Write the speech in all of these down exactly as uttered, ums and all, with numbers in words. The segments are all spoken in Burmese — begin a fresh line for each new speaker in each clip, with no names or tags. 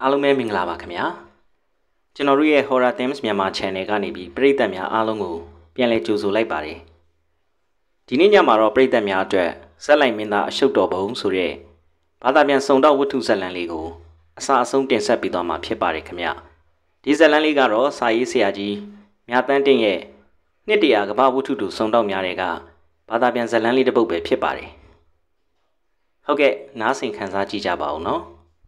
အားလုံးပဲမင်္ဂလာပါခင်ဗျာကျွန်တော်တို့ရဲ့ Horror Themes မြန်မာ Channel ကနေပြီးပရိသတ်များအားလုံးကိုပြန်လည်ကြိုဆိုလိုက်ပါတယ်ဒီနေ့ညမှာတော့ပရိသတ်များအတွက်ဇက်လိုက်မင်းသားအရှုပ်တော်ပုံဆိုတဲ့ဘာသာပြန်စုံတော့ဝတ္ထုဇက်လန်းလေးကိုအစအဆုံးတင်ဆက်ပေးသွားမှာဖြစ်ပါတယ်ခင်ဗျဒီဇက်လန်းလေးကတော့စာရေးဆရာကြီးမြတ်တန်းတင်ရဲ့နှစ်တရာကမ္ဘာဝတ္ထုတူစုံတော့များတဲ့ကဘာသာပြန်ဇက်လန်းလေးတစ်ပုဒ်ပဲဖြစ်ပါတယ်ဟုတ်ကဲ့နားဆင်ခံစားကြည့်ကြပါဦးနော်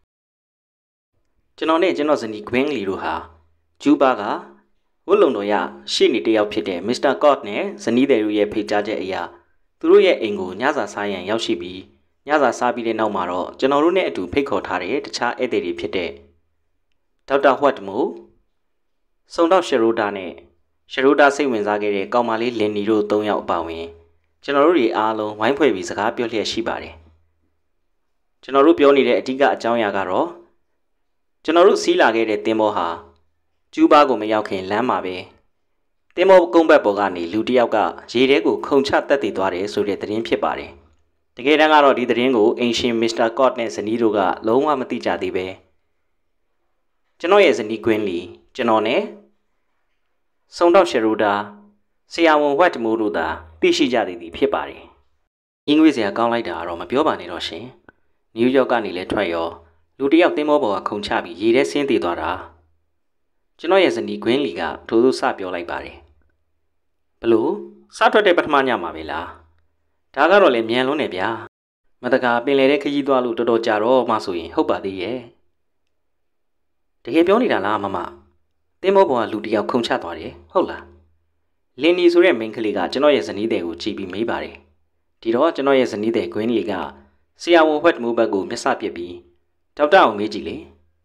ကျွန်တော်နဲ့ကျွန်တော်ဇနီး Gwen Lee တို့ဟာဂျူဘာကဝတ်လုံတော်ရရှေ့နေတယောက်ဖြစ်တဲ့ Mister Cott နဲ့ဇနီးတွေရဲ့ဖိတ်ကြားချက်အရာသူတို့ရဲ့အိမ်ကိုညစာစားရန်ရောက်ရှိပြီးညစာစားပြီးတဲ့နောက်မှာတော့ကျွန်တော်တို့နဲ့အတူဖိတ်ခေါ်ထားတဲ့တခြားဧည့်သည်တွေဖြစ်တဲ့ဒေါက်တာဟွတ်မိုစုံတော့ရှရိုဒါနဲ့ရှရိုဒါစိတ်ဝင်စားခဲ့တဲ့ကောင်မလေးလင်နီတို့၃ယောက်အပါအဝင်ကျွန်တော်တို့တွေအားလုံးဝိုင်းဖွဲ့ပြီးစကားပြောလျက်ရှိပါတယ်ကျွန်တော်တို့ပြောနေတဲ့အဓိကအကြောင်းအရာကတော့ကျွန်တော်တို့စီးလာခဲ့တဲ့တင်မောဟာကျူးဘာကိုမရောက်ခင်လမ်းမှာပဲတင်မောကုန်းဘက်ပေါ်ကနေလူတစ်ယောက်ကရေထဲကိုခုန်ချတက်တည်သွားတယ်ဆိုတဲ့သတင်းဖြစ်ပါတယ်တကယ်တမ်းကတော့ဒီသတင်းကိုအင်ရှင်မစ္စတာကော့နဲ့ဇနီးတို့ကလုံးဝမသိကြသေးပဲကျွန်တော်ရဲ့ဇနီးကွင်းလီကျွန်တော်နဲ့စုံတော့ရှရိုဒါဆရာဝန်ဝတ်တမိုးတို့သာသိရှိကြသည်ဖြစ်ပါတယ်အင်္ဂလိပ်စရာကောင်းလိုက်တာတော့မပြောပါနဲ့တော့ရှင်နယူးယောက်ကနေလည်းထွက်ရောလူတယောက်တင်းမောပေါ်ကခုန်ချပြီးရေထဲဆင်းသေးသွားတာကျွန်တော်ရဲ့ဇနီး Gwen Lee ကထိုးထိုးစပြောလိုက်ပါတယ်ဘလို့စထွက်တဲ့ပထမညမှာပဲလားဒါကတော့လေမြန်လွန်းနေဗျာမတကာပင်လေတဲ့ခကြီးသွားလို့တော်တော်ကြာတော့မှဆိုရင်ဟုတ်ပါသေးရဲ့တကယ်ပြောနေတာလားမမတင်းမောပေါ်ကလူတယောက်ခုန်ချသွားတယ်ဟုတ်လားလင်နီဆိုတဲ့မိန်းကလေးကကျွန်တော်ရဲ့ဇနီးတဲ့ကိုကြည့်ပြီးမေးပါတယ်ဒီတော့ကျွန်တော်ရဲ့ဇနီးတဲ့ Gwen Lee ကဆရာဝန်ဝက်မိုးဘက်ကိုမျက်စပစ်ပြီးဒေါက်တာအောင်မေးကြည့်လေ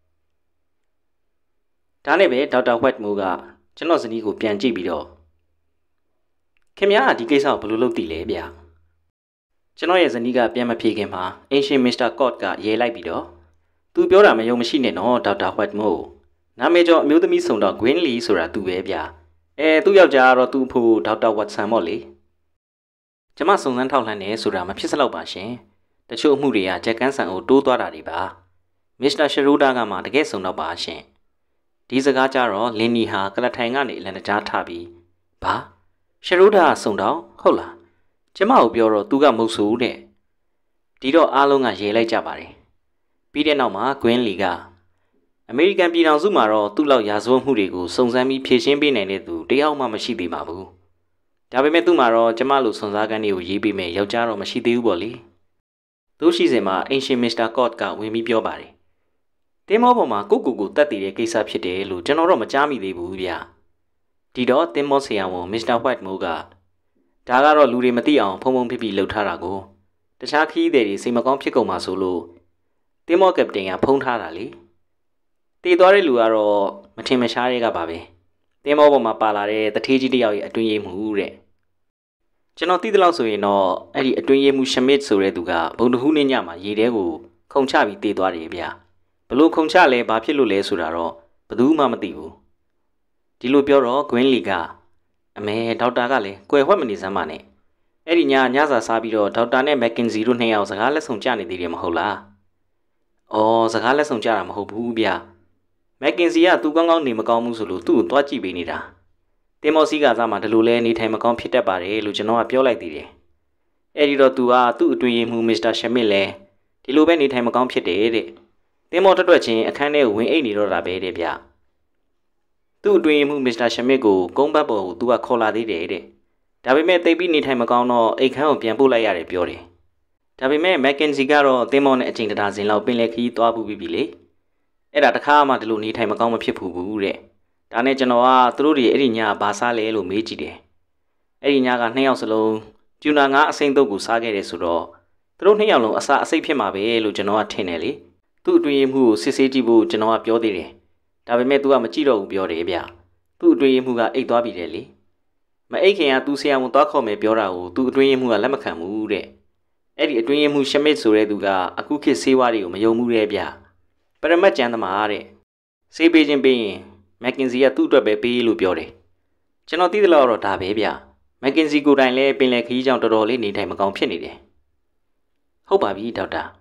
ဒါနဲ့ပဲဒေါက်တာဝက်မိုးကကျွန်တော်ဇနီးကိုပြန်ကြည့်ပြီးတော့ခင်ဗျားကဒီကိစ္စကိုဘယ်လိုလုပ်သိလဲဗျကျွန်တော်ရဲ့ဇနီးကပြန်မဖြေခင်မှာအင်ရှင်မစ္စတာကော့ကရဲလိုက်ပြီးတော့သူပြောတာမယုံမရှိနဲ့နော်ဒေါက်တာဝက်မိုးနာမည်ကျော်အမျိုးသမီးစုံတော့ Gwen Lee ဆိုတာသူပဲဗျအဲသူ့ယောက်ျားကတော့သူ့ဖို့ဒေါက်တာဝတ်ဆန်ပေါ့လေကျွန်မစုံစမ်းထောက်လှမ်းနေဆိုတာမဖြစ်စလောက်ပါရှင်တချို့အမှုတွေကဂျက်ကန်းဆန်ကိုတိုးသွားတာတွေပါမစ္စတာရှရိုဒါကမှတကယ်စုံတော့ပါရှင်ဒီစကားကြတော့လင်နီဟာကလထိုင်ကနေလန်တကြားထပြီးဘာရှရိုဒါစုံတော့ဟုတ်လားကျမကိုပြောတော့သူကမဟုတ်ဆိုတဲ့ဒီတော့အားလုံးကရေလိုက်ကြပါတယ်ပြီးတဲ့နောက်မှာ Gwen Lee ကအမေရိကန်ပြည်ထောင်စုမှာတော့သူ့လောက်ရာဇဝတ်မှုတွေကိုစုံစမ်းပြီးဖြေရှင်းပေးနိုင်တဲ့သူတယောက်မှမရှိသေးပါဘူးဒါပေမဲ့သူ့မှာတော့ကျမလိုစွန်စားကန်းတွေကိုရေးပေးမယ်ယောက်ျားတော့မရှိသေးဘူးပေါ့လေသူရှိစင်မှာအင်ရှင်မစ္စတာကော့ကဝင်ပြီးပြောပါတယ်တင်းမောပေါ်မှာကိုကိုကိုတက်တည်တဲ့ကိစ္စဖြစ်တယ်လို့ကျွန်တော်တော့မကြားမိသေးဘူးဗျဒီတော့တင်းမောဆရာဝန်မစ္စတာဝက်မိုးကဒါကတော့လူတွေမသိအောင်ဖုံဖုံဖိဖိလှုပ်ထားတာကိုတခြားခီးသည်တွေစိတ်မကောင်းဖြစ်ကုန်မှာဆိုလို့တင်းမောကပတိန်ကဖုံးထားတာလေတည်သွားတဲ့လူကတော့မထင်မရှားတွေကပါပဲတင်းမောပေါ်မှာပါလာတဲ့တထေးကြီးတယောက်ရဲ့အတွင်းရေးမှုတဲ့ကျွန်တော်သိသလောက်ဆိုရင်တော့အဲ့ဒီအတွင်းရေးမှုရှမစ်ဆိုတဲ့သူကဘုံတဟူးနေ့ညမှာရေထဲကိုခုန်ချပြီးတည်သွားတယ်ဗျဘလို့ခုန်ချလဲဘာဖြစ်လို့လဲဆိုတာတော့ဘယ်သူမှမသိဘူးဒီလိုပြောတော့ Gwen Lee ကအမေဒေါက်တာကလည်းကွယ်ဝှက်မနေစမ်းပါနဲ့အဲ့ဒီညညစာစားပြီးတော့ဒေါက်တာနဲ့မက်ကင်ဇီတို့နှစ်ယောက်စကားလက်ဆောင်ကြနေသေးတယ်မဟုတ်လားအော်စကားလက်ဆောင်ကြတာမဟုတ်ဘူးဗျမက်ကင်စီကသူကောင်းကောင်းနေမကောင်းဘူးဆိုလို့သူ့ကိုတွားကြည့်ပေးနေတာတင်မော်စီကစားမှဒီလိုလဲနေထိုင်မကောင်းဖြစ်တတ်ပါတယ်လို့ကျွန်တော်ကပြောလိုက်သေးတယ်အဲ့ဒီတော့သူကသူ့အတွင်းရေးမှူးမစ္စတာရှမစ်လဲဒီလိုပဲနေထိုင်မကောင်းဖြစ်တယ်တဲ့တင်မော်တွတ်တွတ်ချင်းအခန်းထဲကိုဝင်အိတ်နေတော့တာပဲတဲ့ဗျသူ့အတွင်းရေးမှူးမစ္စတာရှမစ်ကိုကုန်းဘတ်ပေါ်ကိုသူကခေါ်လာသေးတယ်တဲ့ဒါပေမဲ့တိတ်ပြီးနေထိုင်မကောင်းတော့အိတ်ခမ်းကိုပြန်ပို့လိုက်ရတယ်ပြောတယ်ဒါပေမဲ့မက်ကင်စီကတော့တင်မော်နဲ့အချိန်တရာစင်လောက်ပင်လယ်ခီးသွားပူပြီးပြီလေအဲ့ဒါတခါမှဒီလိုနေထိုင်မကောင်းမဖြစ်ဘူးဘူးတဲ့ဒါနဲ့ကျွန်တော်ကသူတို့တွေအဲ့ဒီညဘာစားလဲလို့မေးကြည့်တယ်အဲ့ဒီညကနှစ်ယောက်စလုံးကျူနာငါအစိမ့်တုပ်ကိုစားခဲ့တယ်ဆိုတော့သူတို့နှစ်ယောက်လုံးအစာအစိတ်ဖြစ်မှာပဲလို့ကျွန်တော်ကထင်တယ်လေသူ့အတွင်းရေးမှုကိုစစ်ဆေးကြည့်ဖို့ကျွန်တော်ကပြောသေးတယ်ဒါပေမဲ့ तू ကမကြည့်တော့ဘူးပြောတယ်ဗျသူ့အတွင်းရေးမှုကအိတ်သွားပြီတယ်လေမအိတ်ခင်ကသူဆရာဝန်သွားခေါ်မယ်ပြောတာကိုသူ့အတွင်းရေးမှုကလက်မခံဘူးတဲ့အဲ့ဒီအတွင်းရေးမှုရှမစ်ဆိုတဲ့သူကအခုခေတ်ဆေးဝါးတွေကိုမယုံဘူးတဲ့ဗျပရမတ်ကျမ်းသမားတဲ့ဆေးပေးခြင်းပေးရင်မက်ကင်စီကသူ့အတွက်ပဲပေးလို့ပြောတယ်ကျွန်တော်သိသလောက်တော့ဒါပဲဗျမက်ကင်စီကိုယ်တိုင်လည်းပင်လယ်ခရီးကြောင့်တော်တော်လေးနေထိုင်မကောင်းဖြစ်နေတယ်ဟုတ်ပါပြီဒေါက်တာ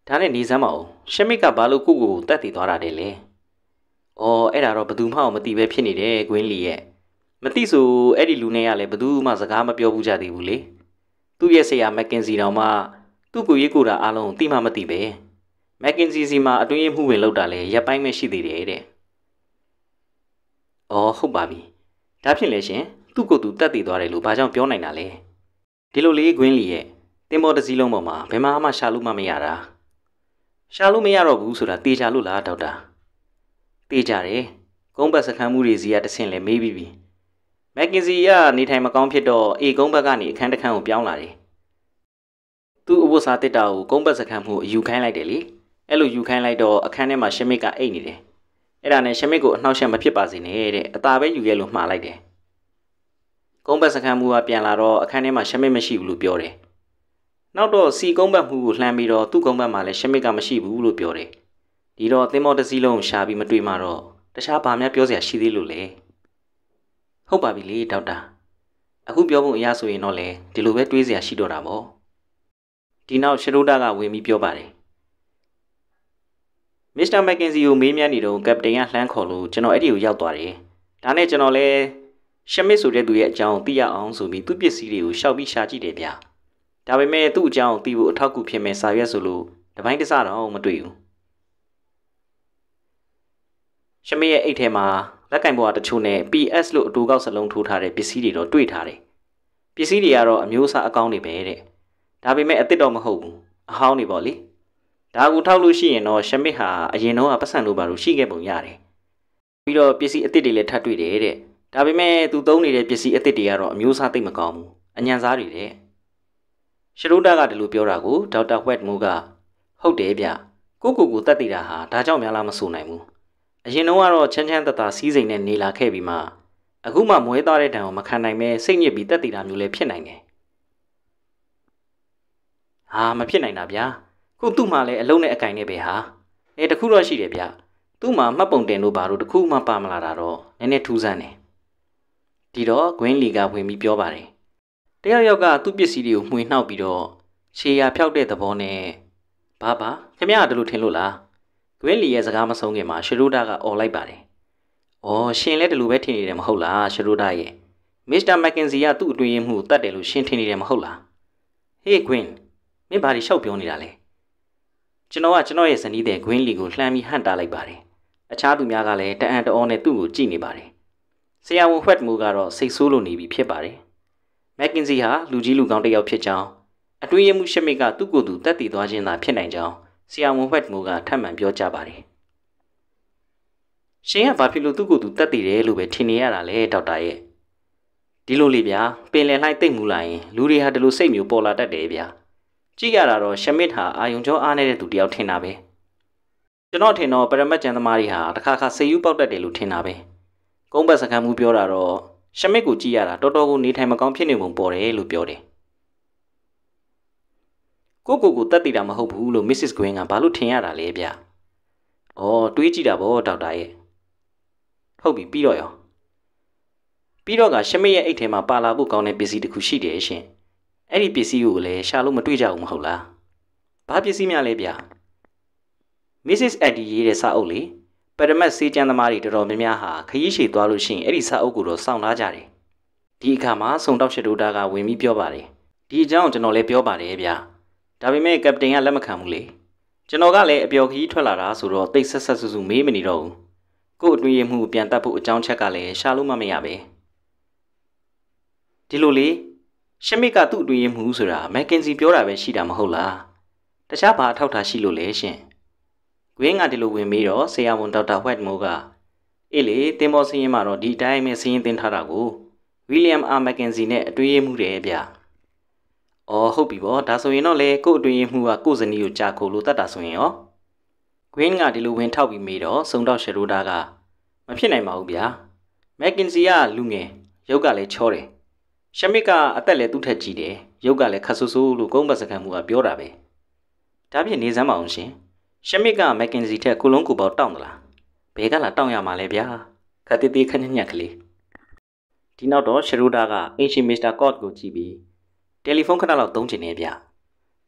ဒါနဲ့နေစမ်းမအောင်ရှမစ်ကဘာလို့ကိုကိုကိုတတ်တည်သွားတာလဲလေ။အော်အဲ့ဒါတော့ဘသူမှမသိပဲဖြစ်နေတယ်ကွင်းလီရဲ့မသိဆိုအဲ့ဒီလူနဲ့ကလည်းဘသူမှစကားမပြောဘူးကြသေးဘူးလေ။သူ့ရဲ့ဆရာမက်ကင်စီတောင်မှသူ့ကိုရေးကိုတာအားလုံးသိမှမသိပဲ။မက်ကင်စီစီမှာအတွင်းရေးမှုဝင်လောက်တာလေရပ်ပိုင်းပဲရှိသေးတယ်တဲ့။အော်ဟုတ်ပါပြီ။ဒါဖြင့်လေရှင်သူ့ကိုယ်သူတတ်တည်သွားတယ်လို့ဘာကြောင့်ပြောနိုင်တာလဲ။ဒီလိုလေးကွင်းလီရဲ့တင်ပေါ်တစ်စည်းလုံးပေါ်မှာဘယ်မှမှရှာလို့မှမရတာ။ရှာလို့မရတော့ဘူးဆိုတာတေချာလို့လားဒေါက်တာ။တေချာတယ်။ကုန်းဘတ်စခန်းမှုတွေစီကတဆင့်လဲမေးပြီးပြီ။မက်ကင်စီကနေထိုင်မကောင်းဖြစ်တော့အေကုန်းဘတ်ကနေအခန်းတစ်ခန်းကိုပြောင်းလာတယ်။သူ့အဝတ်စားတစ်တာကိုကုန်းဘတ်စခန်းမှုအယူခိုင်းလိုက်တယ်လေ။အဲ့လိုယူခိုင်းလိုက်တော့အခန်းထဲမှာရှမစ်ကအိတ်နေတယ်။အဲ့ဒါနဲ့ရှမစ်ကိုအနှောက်အယှက်မဖြစ်ပါစေနဲ့တဲ့အသာပဲယူရဲလို့မှားလိုက်တယ်။ကုန်းဘတ်စခန်းမှုကပြန်လာတော့အခန်းထဲမှာရှမစ်မရှိဘူးလို့ပြောတယ်။နောက်တော့စီကုန်းဘတ်မှုကိုလှမ်းပြီးတော့သူ့ကုန်းဘတ်မှာလည်းရှမစ်ကမရှိဘူးလို့ပြောတယ်။ဒီတော့သင်္ဘောတစ်စီးလုံးရှာပြီးမတွေ့မှတော့တခြားဘာမှပြောစရာရှိသေးလို့လေ။ဟုတ်ပါပြီလေဒေါက်တာ။အခုပြောဖို့အရာဆိုရင်တော့လေဒီလိုပဲတွေးစရာရှိတော့တာပေါ့။ဒီနောက်ရှရိုဒါကဝင်ပြီးပြောပါတယ်။မစ္စတာမက်ကင်စီကိုမေးမြန်းနေတော့ကပတိန်ကလှမ်းခေါ်လို့ကျွန်တော်အဲ့ဒီကိုရောက်သွားတယ်။ဒါနဲ့ကျွန်တော်လည်းရှမစ်ဆိုတဲ့သူရဲ့အကြောင်းသိရအောင်ဆိုပြီးသူ့ပစ္စည်းတွေကိုရှောက်ပြီးရှာကြည့်တယ်ဗျ။ဒါပေမဲ့သူ့အကြောင်းသိဖို့အထောက်အကူဖြစ်မဲ့စာရွက်ဆိုလို့တပိုင်းတစတော့မတွေ့ဘူး။ရှမစ်ရဲ့အိတ်ထဲမှာလက်ကင်ဘွားတချို့နဲ့ P S လို့အတူကောက်စလုံးထိုးထားတဲ့ပစ္စည်းတွေတော့တွေ့ထားတယ်။ပစ္စည်းတွေကတော့အမျိုးအစားအကောင်းတွေပဲတဲ့။ဒါပေမဲ့အစ်စ်တော့မဟုတ်ဘူး။အဟောင်းတွေပေါ့လေ။ဒါကိုထောက်လို့ရှိရင်တော့ရှမစ်ဟာအရင်တော့ပတ်စံလိုပါလို့ရှိခဲ့ပုံရတယ်။ပြီးတော့ပစ္စည်းအစ်စ်တွေလည်းထပ်တွေ့တယ်တဲ့။ဒါပေမဲ့သူသုံးနေတဲ့ပစ္စည်းအစ်စ်တွေကတော့အမျိုးအစားသိမကောင်းဘူး။အညံစားတွေတဲ့။ရှရိုဒါကဒီလိုပြောတာကိုဒေါက်တာဝက်မိုးကဟုတ်တယ်ဗျ။ကိုကိုကိုတတ်တည်တာဟာဒါကြောင့်များလားမဆိုနိုင်ဘူး။အရင်တော့ကတော့ချမ်းချမ်းသာသာစီးစိမ်နဲ့နေလာခဲ့ပြီးမှအခုမှမွဲသားတဲ့တံကိုမခံနိုင်ပဲစိတ်ညစ်ပြီးတတ်တည်တာမျိုးလည်းဖြစ်နိုင်တယ်။ဟာမဖြစ်နိုင်တာဗျာ။ခုသူ့မှာလည်းအလုံးနဲ့အကင်နဲ့ပဲဟာ။အဲတခုတော့ရှိတယ်ဗျ။သူ့မှာမှတ်ပုံတင်လို့ဘာလို့တခုမှပါမလာတာတော့နည်းနည်းထူးဆန်းတယ်။ဒီတော့ဂွင်းလီကဝင်ပြီးပြောပါတယ်။တယောက်ယောက်ကသူ့ပစ္စည်းတွေကိုမှွေနှောက်ပြီးတော့ခြေရာဖြောက်တဲ့သဘောနဲ့ဘာပါခင်ဗျားကတလို့ထင်လို့လား။ဂွင်းလီရဲ့စကားမဆုံးခင်မှာရှရိုဒါကអော်လိုက်ပါတယ်။အော်ရှင်လည်းတလို့ပဲထင်နေတယ်မဟုတ်လားရှရိုဒါရဲ့။မစ္စတာမက်ကင်စီကသူ့အတွင်းမှုတတ်တယ်လို့ရှင်ထင်နေတယ်မဟုတ်လား။ဟေးဂွင်းမင်းဘာတွေရှောက်ပြောနေတာလဲ။ကျွန်တော်ကကျွန်တော်ရဲ့ဇနီးတဲ့ဂွင်းလီကိုလှမ်းပြီးဟန့်တားလိုက်ပါတယ်။အခြားသူများကလည်းတအံ့တအောနဲ့သူ့ကိုကြည့်နေပါတယ်။ဆရာဝန်ဝက်မိုးကတော့စိတ်ဆိုးလို့နေပြီဖြစ်ပါတယ်။မက်ကင်စီဟာလူကြီးလူကောင်းတစ်ယောက်ဖြစ်ကြောင်းအတွင်းရမှုရှမစ်ကသူ့ကိုယ်သူတတ်တည်သွားခြင်းသာဖြစ်နိုင်ကြောင်းဆရာဝန်ဝက်မိုးကထပ်မံပြောကြားပါတယ်။ရှင်ကဘာဖြစ်လို့သူ့ကိုယ်သူတတ်တည်တယ်လို့ပဲထင်နေရတာလဲဒေါက်တာရဲ့။ဒီလိုလေဗျာပင်လယ်လှိုင်းတိတ်မှုလာရင်လူတွေဟာဒီလိုစိတ်မျိုးပေါ်လာတတ်တယ်ဗျာ။ကြည့်ရတာတော့ရှမစ်ဟာအာယုံကြောအားနေတဲ့သူတယောက်ထင်တာပဲ။ကျွန်တော်ထင်တော့ပရမတ်ကျန်သမားတွေဟာတစ်ခါခါစိတ်ယူပေါက်တတ်တယ်လို့ထင်တာပဲ။ကုန်းဘတ်စခန်းမှုပြောတာတော့ရှမစ်ကိုကြည့်ရတာတော်တော်ကိုနေထိုင်မကောင်းဖြစ်နေပုံပေါ်တယ်လို့ပြောတယ်။ကိုကိုကိုတတ်တည်တာမဟုတ်ဘူးလို့ Missus Gwyn ကဘာလို့ထင်ရတာလဲဗျ။အော်တွေးကြည့်တာပေါ့ဒေါက်တာရဲ့။ဟုတ်ပြီပြီးတော့ရော။ပြီးတော့ကရှမစ်ရဲ့အိတ်ထဲမှာပါလာဖို့ကောင်းတဲ့ပစ္စည်းတစ်ခုရှိတယ်ရှင်။အဲ့ဒီပစ္စည်းကိုလည်းရှာလို့မတွေ့ကြဘူးမဟုတ်လား။ဘာပစ္စည်းများလဲဗျ။ Missus Eddie ရေးတဲ့စာအုပ်လေပရမတ်စေးကျန်းသမားတွေတော်တော်များများဟာခရီးရှည်သွားလို့ရှိရင်အဲ့ဒီစာအုပ်ကိုတော့စောင့်ထားကြတယ်။ဒီအခါမှာစုံတောက်ရှစ်ဒိုတာကဝင်ပြီးပြောပါတယ်။ဒီအကြောင်းကျွန်တော်လည်းပြောပါတယ်ဗျာ။ဒါပေမဲ့ကပတိန်ကလက်မခံဘူးလေ။ကျွန်တော်ကလည်းအပျော်ခရီးထွက်လာတာဆိုတော့တိတ်ဆက်ဆက်ဆူဆူမေးမနေတော့ဘူး။ကို့အတွင်းရမှုပြန်တတ်ဖို့အကြောင်းချက်ကလည်းရှာလို့မမရပဲ။ဒီလိုလေရှမစ်ကသူ့အတွင်းရမှုဆိုတာမက်ကင်စီပြောတာပဲရှိတာမဟုတ်လား။တခြားဘာအထောက်ထားရှိလို့လဲရှင်။ဂွင်းကဒီလိုဝင်ပြီးတော့ဆရာဝန်ဒေါက်တာဝက်မိုးကအေးလေတင်မောစင်းရင်မှာတော့ဒီအတိုင်းပဲစင်းရင်တင်ထားတာကိုဝီလျံအာမက်ကင်စီနဲ့အတွင်းရမှုတယ်ဗျ။အော်ဟုတ်ပြီပေါ့ဒါဆိုရင်တော့လေကို့အတွင်းရမှုကကို့ဇနီးကိုကြာခိုလို့တတ်တာဆိုရင်ရောဂွင်းကဒီလိုဝင်ထောက်ပြီးမေးတော့စုံတော့ရှရိုဒါကမဖြစ်နိုင်ပါဘူးဗျာ။မက်ကင်စီကလူငယ်ရုပ်ကလည်းချောတယ်။ရှမစ်ကအသက်လည်းသူ့ထက်ကြီးတယ်ရုပ်ကလည်းခတ်ဆူဆူလို့ကုန်းပတ်စကန်မှုကပြောတာပဲ။ဒါဖြင့်နေစမ်းပါအောင်ရှင်။ရှမစ်ကမက်ကင်စီထက်ကိုလုံးကိုပေါတောင်းသလားဘယ်ကလာတောင်းရမှာလဲဗျာခက်တေးသေးခက်ညံ့ညံ့ကလေးဒီနောက်တော့ရှရိုဒါကအင်ရှင်မစ္စတာကော့ကိုကြည့်ပြီးတယ်လီဖုန်းခဏလောက်သုံးချင်နေဗျတ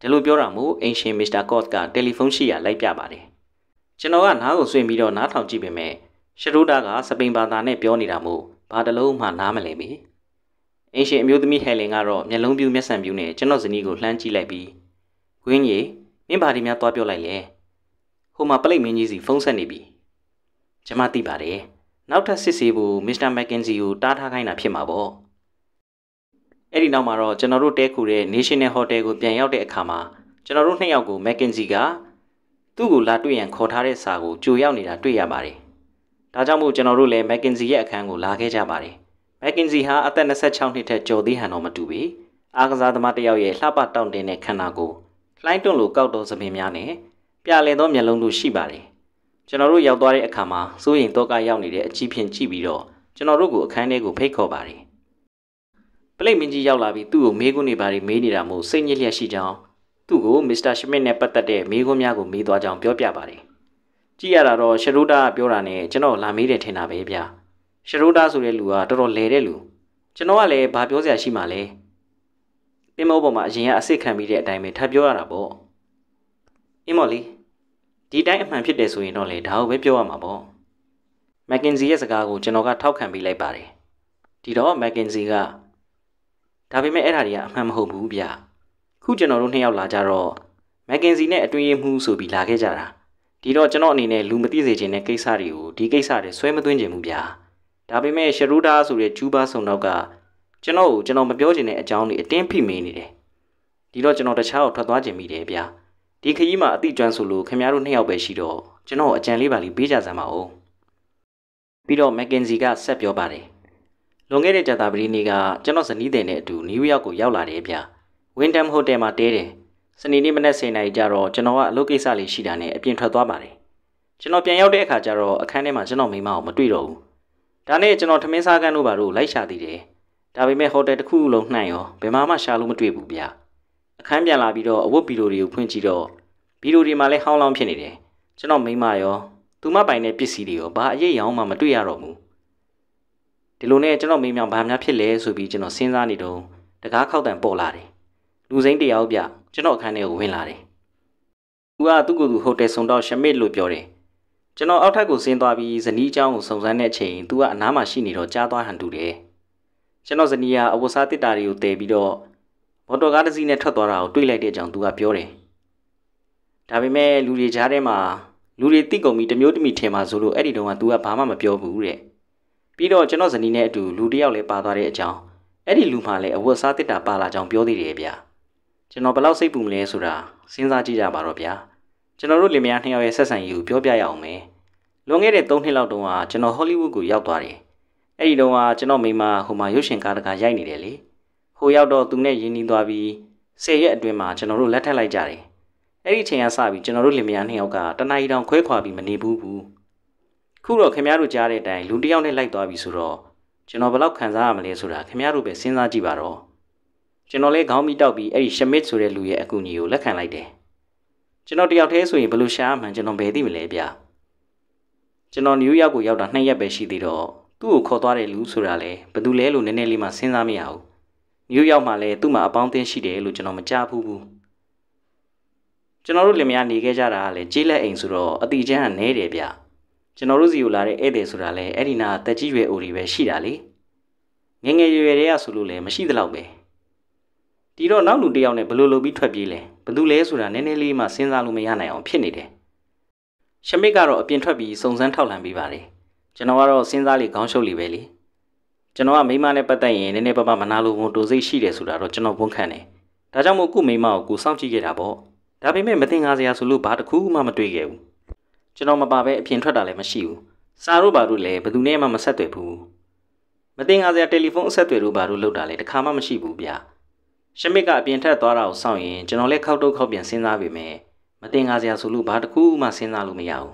ဒီလိုပြောတာမို့အင်ရှင်မစ္စတာကော့ကတယ်လီဖုန်းရှိရလိုက်ပြပါတယ်ကျွန်တော်ကနားကိုဆွင့်ပြီးတော့နားထောင်ကြည့်ပေမဲ့ရှရိုဒါကစပိန်ဘာသာနဲ့ပြောနေတာမို့ဘာတလုံးမှနားမလည်ပြီအင်ရှင်အမျိုးသမီးဟယ်လင်ကတော့မျက်လုံးပြူးမျက်စံပြူးနဲ့ကျွန်တော်ဇနီးကိုလှမ်းကြည့်လိုက်ပြီးဂွင်းကြီးမင်းဘာဒီများသွားပြောလိုက်လဲဟိုမှာပလိတ်မင်းကြီးစီဖုန်းဆက်နေပြီကျွန်မသိပါတယ်နောက်ထပ်စစ်ဆေးဖို့မစ္စတာမက်ကင်ဇီကိုတားထားခိုင်းတာဖြစ်မှာပေါ့အဲ့ဒီနောက်မှာတော့ကျွန်တော်တို့တဲခုတဲ့ National Hotel ကိုပြန်ရောက်တဲ့အခါမှာကျွန်တော်တို့နှစ်ယောက်ကိုမက်ကင်ဇီကသူ့ကိုလာတွေ့ရန်ခေါ်ထားတဲ့စာကိုကြိုရောက်နေတာတွေ့ရပါတယ်ဒါကြောင့်မို့ကျွန်တော်တို့လည်းမက်ကင်ဇီရဲ့အခန်းကိုလာခဲ့ကြပါတယ်မက်ကင်ဇီဟာအသက်ยี่สิบหกနှစ်ထက်ကျော်သေးဟန်တော့မတူပေအားကစားသမားတစ်ယောက်ရဲ့လှပတောင့်တင်းတဲ့ခန္ဓာကိုလှိုင်းတွန့်လိုကောက်တော်သပင်များနဲ့ပြလည်သောမျက်လုံးတို့ရှိပါတယ်ကျွန်တော်တို့ရောက်သွားတဲ့အခါမှာစိုးရိမ်တော့ကရောက်နေတဲ့အကြီးဖြင့်ကြည့်ပြီးတော့ကျွန်တော်တို့ကိုအခန်းထဲကိုဖိတ်ခေါ်ပါတယ်ပလိတ်မင်းကြီးရောက်လာပြီးသူ့ကိုမေးခွန်းတွေပါမေးနေတာမို့စိတ်ညစ်လျက်ရှိကြောင်းသူ့ကိုမစ္စတာရှမစ်နဲ့ပတ်သက်တဲ့မေးခွန်းများကိုမေးသွားကြောင်းပြောပြပါတယ်ကြည့်ရတာတော့ရှရိုဒါကပြောတာနဲ့ကျွန်တော်လာမေးတယ်ထင်တာပဲဗျာရှရိုဒါဆိုတဲ့လူကတော်တော်လဲတဲ့လူကျွန်တော်ကလည်းဘာပြောစရာရှိမှလဲတင်မောပေါ်မှာအရင်ကအစ်စ်ခံပြီးတဲ့အတိုင်းပဲထပ်ပြောရတာပေါ့အင်းမော်လီဒီတိုင်းအမှန်ဖြစ်တယ်ဆိုရင်တော့လေဒါကိုပဲပြောရမှာပေါ့မက်ကင်ဇီရဲ့စကားကိုကျွန်တော်ကထောက်ခံပြီးလိုက်ပါတယ်ဒီတော့မက်ကင်ဇီကဒါပေမဲ့အဲ့ဒါတွေကအမှန်မဟုတ်ဘူးဗျခုကျွန်တော်တို့နှစ်ယောက်လာကြတော့မက်ကင်ဇီနဲ့အတွင်းရေးမှူးဆိုပြီးလာခဲ့ကြတာဒီတော့ကျွန်တော်အနေနဲ့လူမသိစေချင်တဲ့ကိစ္စတွေကိုဒီကိစ္စတွေဆွဲမသွင်းချင်ဘူးဗျဒါပေမဲ့ရှရိုဒါဆိုတဲ့ကျူးဘာဆုံတော့ကကျွန်တော်ကိုကျွန်တော်မပြောချင်တဲ့အကြောင်းတွေအတင်းဖိမေးနေတယ်ဒီတော့ကျွန်တော်တခြားကိုထွက်သွားခြင်းမိတယ်ဗျဒီခကြီးမှာအတိကျွမ်းဆိုလို့ခင်ဗျားတို့နှစ်ယောက်ပဲရှိတော့ကျွန်တော်အကြံလေးပါလေးပေးကြစမ်းပါဦးပြီးတော့မက်ကင်ဇီကဆက်ပြောပါတယ်လွန်ခဲ့တဲ့ကြာသပတေးနေ့ကကျွန်တော်ဇနီးတဲ့နဲ့အတူနယူးယောက်ကိုရောက်လာတယ်ဗျဝင်းဒမ်ဟိုတယ်မှာတဲတယ်စနေနေ့မနက်十နာရီကျတော့ကျွန်တော်ကအလုပ်ကိစ္စလေးရှိတာနဲ့အပြင်ထွက်သွားပါတယ်ကျွန်တော်ပြန်ရောက်တဲ့အခါကျတော့အခန်းထဲမှာကျွန်တော်မိမကိုမတွေ့တော့ဘူးဒါနဲ့ကျွန်တော်ထမင်းစားကန်းတို့ဘာလို့လိုက်ရှာသေးတယ်ဒါပေမဲ့ဟိုတယ်တစ်ခုလုံးနှံ့ရောဘယ်မှမှရှာလို့မတွေ့ဘူးဗျအခန်းပြန်လာပြီးတော့အဝတ်ဗီဒီယိုတွေကိုဖွင့်ကြည့်တော့ဗီဒီယိုတွေမှာလည်းဟောင်းလောင်းဖြစ်နေတယ်ကျွန်တော်မိမရောသူမပိုင်တဲ့ပစ္စည်းတွေရောဘာအရေးရောင်းမှမတွေ့ရတော့ဘူးဒီလိုနဲ့ကျွန်တော်မိမဘာများဖြစ်လဲဆိုပြီးကျွန်တော်စဉ်းစားနေတော့တကားခောက်တန်ပေါ်လာတယ်လူစိမ်းတယောက်ဗျကျွန်တော်အခန်းထဲကိုဝင်လာတယ်သူကသူ့ကိုယ်သူဟိုတယ်ဆုံတော့ရှမစ်လို့ပြောတယ်ကျွန်တော်အောက်ထပ်ကိုဆင်းသွားပြီးဇနီးเจ้าကိုစုံစမ်းတဲ့အချိန်သူကအနားမှာရှိနေတော့ကြားသွားဟန်တူတယ်ကျွန်တော်ဇနီးကအဝတ်စားတစ်တာတွေကိုတည်ပြီးတော့မော်တော်ကားတစ်စီးနဲ့ထွက်သွားတာကိုတွေ့လိုက်တဲ့အကြောင်းသူကပြောတယ်ဒါပေမဲ့လူတွေကြားထဲမှာလူတွေတိတ်ကုန်ပြီးတမျိုးတမိထင်မှာဆိုလို့အဲ့ဒီတုန်းကသူကဘာမှမပြောဘူးတဲ့ပြီးတော့ကျွန်တော်ဇနီးနဲ့အတူလူတစ်ယောက်လည်းပါသွားတဲ့အကြောင်းအဲ့ဒီလူမှလည်းအဝတ်စားတစ်တာပါလာကြောင်းပြောသေးတယ်ဗျကျွန်တော်ဘယ်လောက်စိတ်ပူမလဲဆိုတာစဉ်းစားကြည့်ကြပါတော့ဗျာကျွန်တော်တို့လင်မယားနှစ်ယောက်ရဲ့ဆက်ဆံရေးကိုပြောပြရအောင်မယ်လွန်ခဲ့တဲ့သုံးနှစ်လောက်တုန်းကကျွန်တော်ဟောလိဝုဒ်ကိုရောက်သွားတယ်အဲ့ဒီတုန်းကကျွန်တော်မိမဟိုမှာရုပ်ရှင်ကားတကားရိုက်နေတယ်လေဟိုရောက်တော့သူနဲ့ရင်းနှီးသွားပြီးဆယ်ရက်အတွင်းမှာကျွန်တော်တို့လက်ထပ်လိုက်ကြတယ်အဲ့ဒီအချိန်ကစပြီးကျွန်တော်တို့လင်မယားနှစ်ယောက်ကတနားရီတောင်ခွဲခွာပြီးမနေဘူးဘူးခုတော့ခင်ဗျားတို့ကြားတဲ့အတိုင်းလူတစ်ယောက်နဲ့လိုက်သွားပြီဆိုတော့ကျွန်တော်ဘယ်လောက်ခံစားရမလဲဆိုတာခင်ဗျားတို့ပဲစဉ်းစားကြည့်ပါတော့ကျွန်တော်လည်းခေါင်းမိတောက်ပြီးအဲ့ဒီရှမစ်ဆိုတဲ့လူရဲ့အကူအညီကိုလက်ခံလိုက်တယ်ကျွန်တော်တယောက်တည်းဆိုရင်ဘယ်လိုရှာမှန်းကျွန်တော်ဘယ်သိမလဲဗျကျွန်တော်နယူးယောက်ကိုရောက်တာနှစ်ရက်ပဲရှိသေးတော့သူ့ကိုခေါ်သွားတဲ့လူဆိုတာလေဘယ်သူလဲလို့နည်းနည်းလေးမှစဉ်းစားမရဘူးနယူးယောက်မှာလည်းသူ့မှာအပေါင်းအသင်းရှိတယ်လို့ကျွန်တော်မကြားဘူးဘူးကျွန်တော်တို့လင်မယားနေခဲ့ကြတာကလည်းကြေးလက်အိမ်ဆိုတော့အတိအကျန်းကနဲတယ်ဗျကျွန်တော်တို့စီကိုလာတဲ့ဧည့်သည်ဆိုတာလည်းအဲ့ဒီနာတက်ကြီးရွယ်အိုတွေပဲရှိတာလေငငယ်ရွယ်ရွယ်တွေကဆိုလို့လည်းမရှိသလောက်ပဲဒီတော့နောက်လူတစ်ယောက်နဲ့ဘယ်လိုလုပ်ပြီးထွက်ပြေးလဲဘယ်သူလဲဆိုတာနည်းနည်းလေးမှစဉ်းစားလို့မရနိုင်အောင်ဖြစ်နေတယ်ရှမစ်ကတော့အပြင်ထွက်ပြီးစုံစမ်းထောက်လှမ်းပေးပါတယ်ကျွန်တော်ကတော့စဉ်းစားလေခေါင်းရှုပ်လေပဲလေကျွန်တော်ကမိမနဲ့ပတ်သက်ရင်နည်းနည်းပါးပါးမနာလိုဝန်တိုစိတ်ရှိတယ်ဆိုတာတော့ကျွန်တော်ဝန်ခံတယ်ဒါကြောင့်မို့ခုမိမကိုကိုစောင့်ကြည့်ခဲ့တာပေါ့ဒါပေမဲ့မတင်ငါစရာဆိုလို့ဘာတစ်ခုမှမတွေ့ခဲ့ဘူးကျွန်တော်မပါပဲအပြင်ထွက်တာလည်းမရှိဘူးစာတို့ဘာတို့လည်းဘယ်သူနဲ့မှမဆက်သွယ်ဘူးမတင်ငါစရာတယ်လီဖုန်းအဆက်အသွယ်တို့ဘာတို့လုပ်တာလည်းတစ်ခါမှမရှိဘူးဗျရှမစ်ကအပြင်ထက်သွားတာကိုစောင့်ရင်ကျွန်တော်လည်းခောက်တုတ်ခောက်ပြန်စဉ်းစားပေမဲ့မတင်ငါစရာဆိုလို့ဘာတစ်ခုမှစဉ်းစားလို့မရဘူး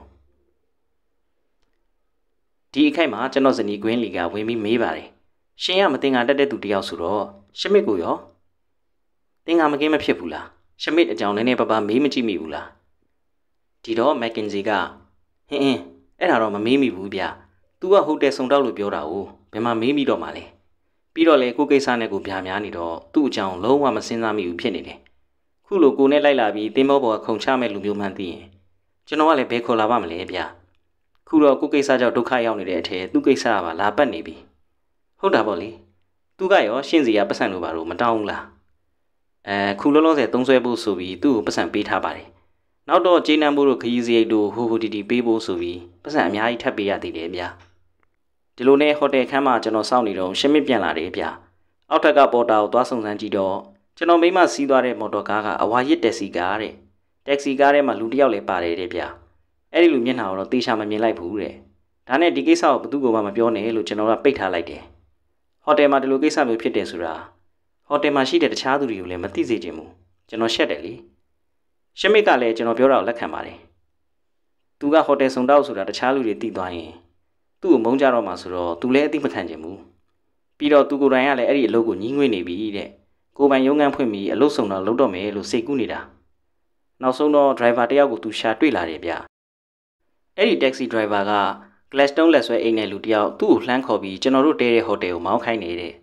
ဒီအခိုက်မှာကျွန်တော်ဇနီးကွင်းလီကဝင်ပြီးမေးပါတယ်ရှင်ကမတင်ငါတက်တဲ့သူတယောက်ဆိုတော့ရှမစ်ကိုရောတင်ငါမကင်းမဖြစ်ဘူးလားရှမစ်အကြောင်းနည်းနည်းပါးပါးမေးမကြည့်မိဘူးလားဒီတော့မက်ကင်ဇီကဟင်းအင်းအဲ့ဒါတော့မမေးမိဘူးဗျ तू ကဟိုတယ်ဆုံတောက်လို့ပြောတာ哦ဘယ်မှာမေးမိတော့မှလဲပြီးတော့လေကိုကိစ္စနဲ့ကိုဗျာများနေတော့သူ့အကြောင်းလုံးဝမစဉ်းစားမိဘူးဖြစ်နေတယ်ခုခုလိုကိုနဲ့လိုက်လာပြီးတင်းမောပေါ်ကခုံချမဲ့လူမျိုးမှန်းသိရင်ကျွန်တော်ကလည်းဘယ်ခေါ်လာပါမလဲဗျာခုတော့ကိုကိစ္စကြောင့်ဒုက္ခရောက်နေတဲ့အထက်သူ့ကိစ္စကပါလာပတ်နေပြီဟုတ်တာပေါ့လေသူကရောရှင်းစီရပတ်စံလို့ပါတော့မတောင်းဘူးလားအဲခုလုံးလုံးဆယ်သုံးဆွဲဖို့ဆိုပြီးသူ့ကိုပတ်စံပေးထားပါတယ်နောက်တော့ဂျိန်းနန်ဘိုးတို့ခရီးစရိတ်တို့ဟိုဟိုတီတီပေးဖို့ဆိုပြီးပတ်စံအများကြီးထပ်ပေးရသေးတယ်ဗျာဒီလိုနဲ့ဟိုတယ်ခန်းမှာကျွန်တော်စောင့်နေတော့ရှင်းမပြန်လာတယ်ဗျာအောက်ထက်ကပေါ်တာကိုသွားစုံစမ်းကြည့်တော့ကျွန်တော်မိမစီးသွားတဲ့မော်တော်ကားကအဝါရစ်တက်စီကားတဲ့တက်စီကားထဲမှာလူတစ်ယောက်လည်းပါတယ်တဲ့ဗျာအဲ့ဒီလူမျက်နှာကိုတော့တေချာမမြင်လိုက်ဘူးတဲ့ဒါနဲ့ဒီကိစ္စကိုဘယ်သူကမှမပြောနဲ့လို့ကျွန်တော်ကပိတ်ထားလိုက်တယ်ဟိုတယ်မှာဒီလိုကိစ္စမျိုးဖြစ်တယ်ဆိုတာဟိုတယ်မှာရှိတဲ့တခြားသူတွေကိုလည်းမသိစေချင်ဘူးကျွန်တော်ရှက်တယ်လေရှမစ်ကလည်းကျွန်တော်ပြောတာကိုလက်ခံပါတယ်သူကဟိုတယ်စုံတောက်ဆိုတာတခြားလူတွေသိသွားရင်သူ့ကိုမုန်းကြတော့မှဆိုတော့သူလည်းအသိမခံချင်ဘူးပြီးတော့သူကိုယ်တိုင်ကလည်းအဲ့ဒီအလုပ်ကိုညှင်းငွေ့နေပြီတဲ့ကိုပိုင်ရုံးခန်းဖွင့်ပြီးအလုပ်ဆောင်တော့လုပ်တော့မယ်လို့စိတ်ကူးနေတာနောက်ဆုံးတော့ driver တယောက်ကိုသူရှာတွေ့လာတယ်ဗျအဲ့ဒီ taxi driver က Gladstone လက်ဆွဲအိမ်နယ်လူတယောက်သူ့ကိုလှမ်းခေါ်ပြီးကျွန်တော်တို့တဲတဲ့ဟိုတယ်ကိုမောင်းခိုင်းနေတဲ့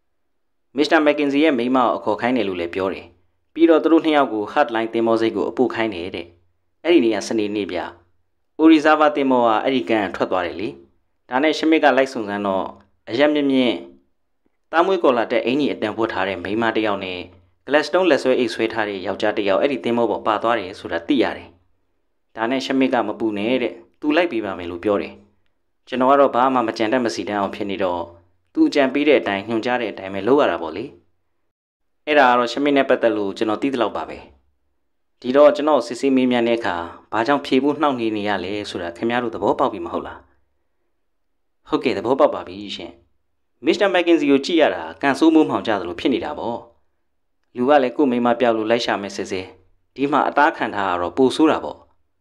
Mister McKenzie ရဲ့မိန်းမကိုအခေါ်ခိုင်းတယ်လို့လည်းပြောတယ်ပြီးတော့သူတို့နှစ်ယောက်ကို hotline တင်မောစိတ်ကိုအပို့ခိုင်းနေတဲ့အဲ့ဒီနေရာစနေနေ့ဗျOrizava တင်မောကအဲ့ဒီကန်ထွက်သွားတယ်လေဒါနဲ့ရှမစ်ကလိုက်စုံစမ်းတော့အရက်မြင့်မြင့်တားမွေးကော်လာတဲ့အင်ကြီးအတန်ပွတ်ထားတဲ့မိန်းမတစ်ယောက်နဲ့ Gladstone လက်ဆွဲအိတ်ဆွဲထားတဲ့ယောက်ျားတစ်ယောက်အဲ့ဒီတင်မောပေါ်ပါသွားတယ်ဆိုတာသိရတယ်ဒါနဲ့ရှမစ်ကမပူနဲ့တဲ့သူလိုက်ပေးပါမယ်လို့ပြောတယ်ကျွန်တော်ကတော့ဘာမှမကြံတတ်မစီတန်းအောင်ဖြစ်နေတော့သူအကြံပေးတဲ့အတိုင်းညွှန်ကြားတဲ့အတိုင်းပဲလုပ်ရတာပေါ့လေအဲ့ဒါကတော့ရှမစ်နဲ့ပတ်သက်လို့ကျွန်တော်သိသလောက်ပါပဲဒီတော့ကျွန်တော်စစ်စစ်မေးမြန်းတဲ့အခါဘာကြောင့်ဖြေဖို့နှောင့်နှေးနေရလဲဆိုတာခင်ဗျားတို့သဘောပေါက်ပြီမဟုတ်လားဟုတ်ကဲ့သဘောပေါက်ပါပြီရှင်မစ္စတာမက်ကင်ဇီကိုကြည့်ရတာကန်ဆိုးမိုးမှောင်ကြသလိုဖြစ်နေတာပေါ့လူကလည်းကို့မိမပြောက်လို့လိုက်ရှာမယ်စစ်စစ်ဒီမှာအသားခံထားရတော့ပိုဆိုးတာပေါ့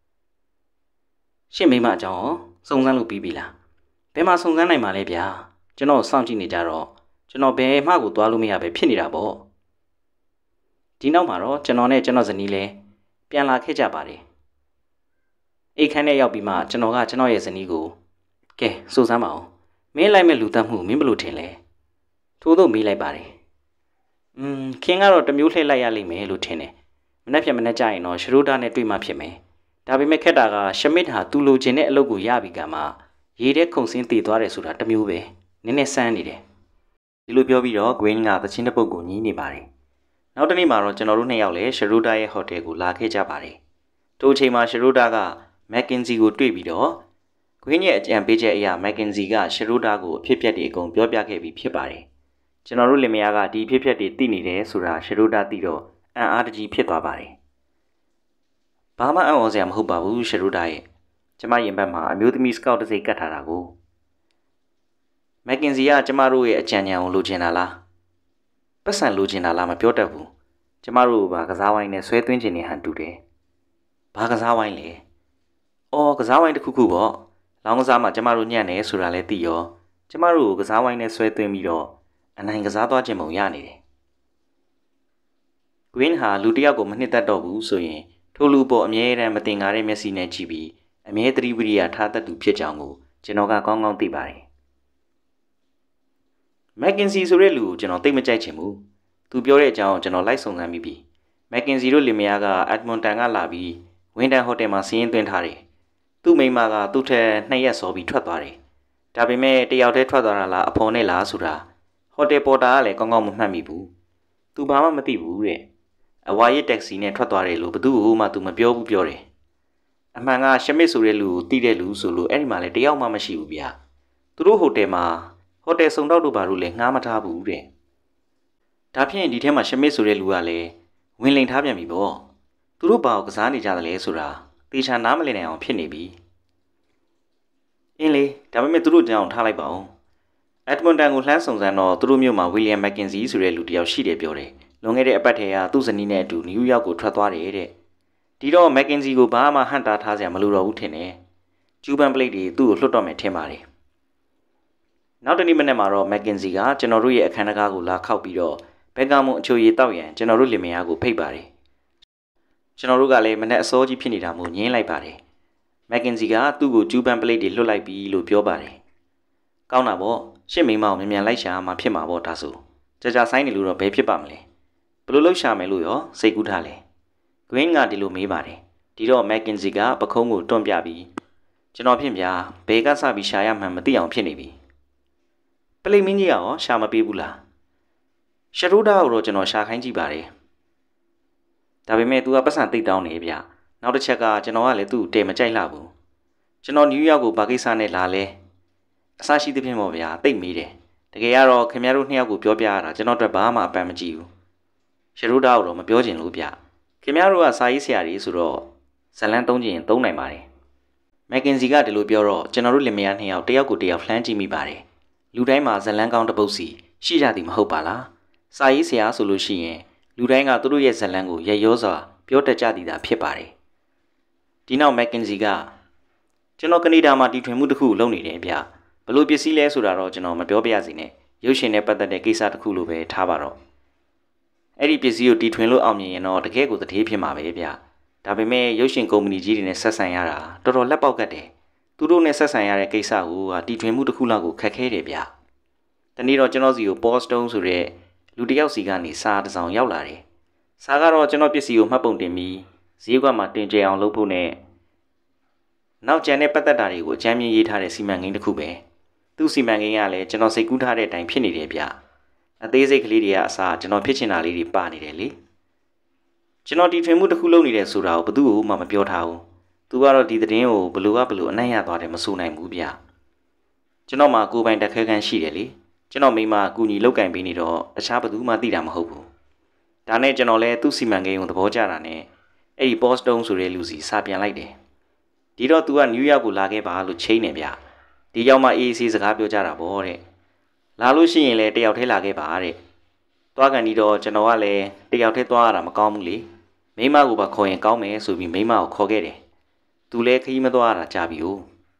ရှင်မိမအကြောင်းရောစုံစမ်းလို့ပြီးပြီလားဘယ်မှာစုံစမ်းနိုင်မှာလဲဗျာကျွန်တော်စောင့်ကြည့်နေကြတော့ကျွန်တော်ဘယ်မှကိုသွားလို့မရပဲဖြစ်နေတာပေါ့ဒီနောက်မှာတော့ကျွန်တော်နဲ့ကျွန်တော်ဇနီးလည်းပြန်လာခဲ့ကြပါတယ်အိတ်ခမ်းထဲရောက်ပြီးမှကျွန်တော်ကကျွန်တော်ရဲ့ဇနီးကိုကဲစူးစမ်းပါအောင်မင်းလိုက်မဲ့လူတက်မှုမင်းဘလို့ထင်လဲထို့သောမေးလိုက်ပါတယ်อืมခင်ကတော့တမျိုးလှည့်လိုက်ရလိမ့်မယ်လို့ထင်တယ်မနေ့ဖြန်မနေ့ကျရင်တော့ရှရိုဒါနဲ့တွေ့မှဖြစ်မယ်ဒါပေမဲ့ခက်တာကရှမစ်ဟာသူ့လိုချင်တဲ့အလုပ်ကိုရပြီးကမှရေထဲခုန်ဆင်းတည်သွားတယ်ဆိုတာတမျိုးပဲနည်းနည်းစမ်းနေတယ်ဒီလိုပြောပြီးတော့ Green ကသချင်းတစ်ပုဒ်ကိုညီးနေပါတယ်နောက်တစ်နေ့မှာတော့ကျွန်တော်တို့နှစ်ယောက်လည်းရှရိုဒါရဲ့ဟိုတယ်ကိုလာခဲ့ကြပါတယ်ထိုအချိန်မှာရှရိုဒါကမက်ကင်ဇီကိုတွေ့ပြီးတော့ Green ရဲ့အကြံပေးချက်အရမက်ကင်ဇီကရှရိုဒါကိုအဖြစ်ပြက်တွေအကုန်ပြောပြခဲ့ပြီးဖြစ်ပါတယ်ကျွန်တော်တို့လင်မယားကဒီအဖြစ်ပြက်တွေသိနေတယ်ဆိုတာရှရိုဒါသိတော့အံ့အားတကြီးဖြစ်သွားပါတယ်ဘာမှအံ့ဩစရာမဟုတ်ပါဘူးရှရိုဒါရဲ့ကျမရင်ဘတ်မှာအမျိုးသမီးစကောက်တစ်စိတ်ကတ်ထားတာကိုမက်ကင်ဇီကကျမတို့ရဲ့အကြံဉာဏ်ကိုလိုချင်တာလားပတ်စံလိုချင်တာလားမပြောတတ်ဘူးကျမတို့ကကစားဝိုင်းနဲ့ဆွဲသွင်းခြင်းနဲ့ဟန်တူတယ်ဘာကစားဝိုင်းလဲအော်ကစားဝိုင်းတစ်ခုခုပေါ့လောင်းကစားမှာကျမတို့ညံ့နေဆိုတာလည်းသိရောကျမတို့ကိုကစားဝိုင်းနဲ့ဆွဲသွင်းပြီးတော့အနိုင်ကစားသွားခြင်းပုံရနေတယ် Green ဟာလူတစ်ယောက်ကိုမနှစ်သက်တော့ဘူးဆိုရင်ထိုလူပေါ်အမြဲတမ်းမတင်ကားတဲ့မျက်စိနဲ့ကြည့်ပြီးအမြဲတတိပရိယာထားတတ်သူဖြစ်ကြောင်းကိုကျွန်တော်ကကောင်းကောင်းသိပါတယ်မက်ကင်ဇီဆိုတဲ့လူကိုကျွန်တော်သိမကြိုက်ချင်ဘူးသူပြောတဲ့အကြောင်းကျွန်တော်လိုက်စုံစမ်းပြီးပြီမက်ကင်ဇီတို့လင်မယားကအက်ဒမွန်တန်ကလာပြီးဝင်းတန်ဟိုတယ်မှာစီးရင်သွင်းထားတယ်သူ့မိန်းမကသူ့ထက်နှစ်ရက်စောပြီးထွက်သွားတယ်ဒါပေမဲ့တယောက်တည်းထွက်သွားတာလားအဖော်နဲ့လားဆိုတာဟိုတယ်ပေါ်တာကလည်းကောင်းကောင်းမမှတ်မိဘူးသူဘာမှမသိဘူးတဲ့အဝါရစ်တက္ကစီနဲ့ထွက်သွားတယ်လို့ဘသူ့ကိုမှသူမပြောဘူးပြောတယ်အမှန်ကရှမစ်ဆိုတဲ့လူကိုတီးတဲ့လူဆိုလို့အဲ့ဒီမှာလည်းတယောက်မှမရှိဘူးဗျာသူတို့ဟိုတယ်မှာဟိုတယ်စုံတော့တို့ဘာလို့လဲငှားမထားဘူးတဲ့ဒါဖြင့်ဒီထဲမှာရှမစ်ဆိုတဲ့လူကလည်းဝင်လိန်ထားပြန်ပြီပေါ့သူတို့ဘာကိုကစားနေကြတယ်လဲဆိုတာတေချာနားမလည်နိုင်အောင်ဖြစ်နေပြီအင်းလေဒါပေမဲ့သူတို့ကြောင်ထားလိုက်ပါဦးအက်ဒမွန်တန်ကိုလှမ်းစုံစမ်းတော့သူတို့မြို့မှာဝီလီယံမက်ကင်ဇီဆိုတဲ့လူတစ်ယောက်ရှိတယ်ပြောတယ်လွန်ခဲ့တဲ့အပတ်ထဲကသူ့ဇနီးနဲ့အတူနယူးယောက်ကိုထွက်သွားတယ်တဲ့ဒီတော့မက်ကင်ဇီကိုဘာမှဟန့်တားထားစရာမလိုတော့ဘူးထင်တယ်ကျူပန်ပလိတ်တွေသူ့ကိုလွှတ်တော့မယ်ထင်ပါတယ်နောက်တနေ့မနေ့မှာတော့မက်ကင်ဇီကကျွန်တော်တို့ရဲ့အခန်းအကားကိုလာခောက်ပြီးတော့ဘက်ကမွန်အချိုရည်တောက်ရန်ကျွန်တော်တို့လင်မယားကိုဖိတ်ပါတယ်ကျွန်တော်တို့ကလည်းမနေ့အစောကြီးဖြစ်နေတာမို့ငင်းလိုက်ပါတယ်မက်ကင်ဇီကသူ့ကိုကျူပန်ပလိတ်တွေလွှတ်လိုက်ပြီလို့ပြောပါတယ်ကောင်းတာပေါ့ရှင့်မိမကိုမြန်မြန်လိုက်ရှာမှဖြစ်မှာပေါ့ဒါဆိုကြာကြာဆိုင်နေလို့တော့ဘယ်ဖြစ်ပါမလဲဘယ်လိုလုပ်ရှာမယ်လို့ရောစိတ်ကူးထားလဲ Green ကဒီလိုမေးပါတယ်ဒီတော့ McKinsey ကပခုံးကိုတွန့်ပြပြီးကျွန်တော်ဖြစ်ဗျာဘယ်ကစပြီးရှာရမှန်းမသိအောင်ဖြစ်နေပြီပလိမင်းကြီးကရောရှာမပေးဘူးလားရှရူဒါကိုတော့ကျွန်တော်ရှာခိုင်းကြည့်ပါတယ်ဒါပေမဲ့ तू ကပတ်စံတိတ်တောင်းနေဗျနောက်တစ်ချက်ကကျွန်တော်ကလည်းသူ့ကိုတဲမကြိုက်လှဘူးကျွန်တော်နယူးယောက်ကိုဘာကိစ္စနဲ့လာလဲအဆရှိသဖြင့်ပေါ့ဗျာတိတ်မေးတယ်တကယ်ကတော့ခင်ဗျားတို့နှစ်ယောက်ကိုပြောပြရတာကျွန်တော်အတွက်ဘာမှအပန်းမကြည့်ဘူးရှရူဒါကိုတော့မပြောချင်လို့ဗျခင်ဗျားတို့ကစာရေးဆရာတွေဆိုတော့ဇလန်းသုံးချင်သုံးနိုင်ပါတယ်မက်ကင်စီကဒီလိုပြောတော့ကျွန်တော်တို့လင်မယားနှစ်ယောက်တယောက်ကိုတယောက်လှမ်းကြည့်မိပါတယ်လူတိုင်းမှာဇလန်းကောင်းတစ်ပုဒ်စီရှိကြသည်မဟုတ်ပါလားစာရေးဆရာဆိုလို့ရှိရင်လူတိုင်းကသူတို့ရဲ့ဇလန်းကိုရရောစွာပြောတတ်ကြသည်သာဖြစ်ပါတယ်ဒီနောက်မက်ကင်စီကကျွန်တော်ကနေဒါမှာတီထွင်မှုတစ်ခုလုပ်နေတယ်ဗျဘလို့ပစ္စည်းလဲဆိုတာတော့ကျွန်တော်မပြောပြရစီနဲ့ရုပ်ရှင်နဲ့ပတ်သက်တဲ့ကိစ္စတစ်ခုလိုပဲထားပါတော့အဲ့ဒီပစ္စည်းကိုတီထွင်လို့အောင်မြင်ရင်တော့တကယ်ကိုတထေးဖြစ်မှာပဲဗျဒါပေမဲ့ရုပ်ရှင်ကုမ္ပဏီကြီးတွေနဲ့ဆက်ဆံရတာတော်တော်လက်ပေါက်ကတ်တယ်သူတို့နဲ့ဆက်ဆံရတဲ့ကိစ္စကိုတီထွင်မှုတစ်ခုလောက်ကိုခက်ခဲတယ်ဗျတနေ့တော့ကျွန်တော်စီကို post တုံးဆိုတဲ့လူတစ်ယောက်စီကနေစာတစ်စောင်ရောက်လာတယ်စာကတော့ကျွန်တော်ပစ္စည်းကိုမှတ်ပုံတင်ပြီးဈေးကွက်မှာတင်ကျအောင်လုပ်ဖို့နဲ့နောက်ကျန်တဲ့ပတ်သက်တာတွေကိုအကြမ်းမြင်ရေးထားတဲ့စီမံကိန်းတစ်ခုပဲသူ့စီမံကိန်းကလည်းကျွန်တော်စိတ်ကူးထားတဲ့အတိုင်းဖြစ်နေတယ်ဗျအသေးစိတ်ကလေးတွေကအစားကျွန်တော်ဖြစ်ချင်တာလေးတွေပါနေတယ်လေကျွန်တော်ဒီထွင်မှုတစ်ခုလုပ်နေတယ်ဆိုတာကိုဘယ်သူ့ကိုမှမပြောထားဘူးသူကတော့ဒီသတင်းကိုဘလို့ကဘလို့အနိုင်ရသွားတယ်မဆိုနိုင်ဘူးဗျကျွန်တော်မှာကိုယ်ပိုင်တက်ခဲခန်းရှိတယ်လေကျွန်တော်မိမအကူညီလောက်ကင်ပေးနေတော့တခြားဘယ်သူမှသိတာမဟုတ်ဘူးဒါနဲ့ကျွန်တော်လည်းသူ့စီမံကိန်းကိုသဘောကျတာနဲ့အဲ့ဒီ post တုံးဆိုတဲ့လူစီစာပြန်လိုက်တယ်ဒီတော့ तू ကနယူးယောက်ကိုလာခဲ့ပါလို့ချိန်နေဗျဒီရောက်မှအေးအေးဆေးစကားပြောကြတာပေါ့တဲ့လာလို့ရှိရင်လည်းတယောက်တည်းလာခဲ့ပါတဲ့သွားကန်ဒီတော့ကျွန်တော်ကလည်းတယောက်တည်းသွားရတာမကောင်းဘူးလေမိမကိုပါခေါ်ရင်ကောင်းမယ်ဆိုပြီးမိမကိုခေါ်ခဲ့တယ်သူလည်းခရီးမသွားရတာကြာပြီ哦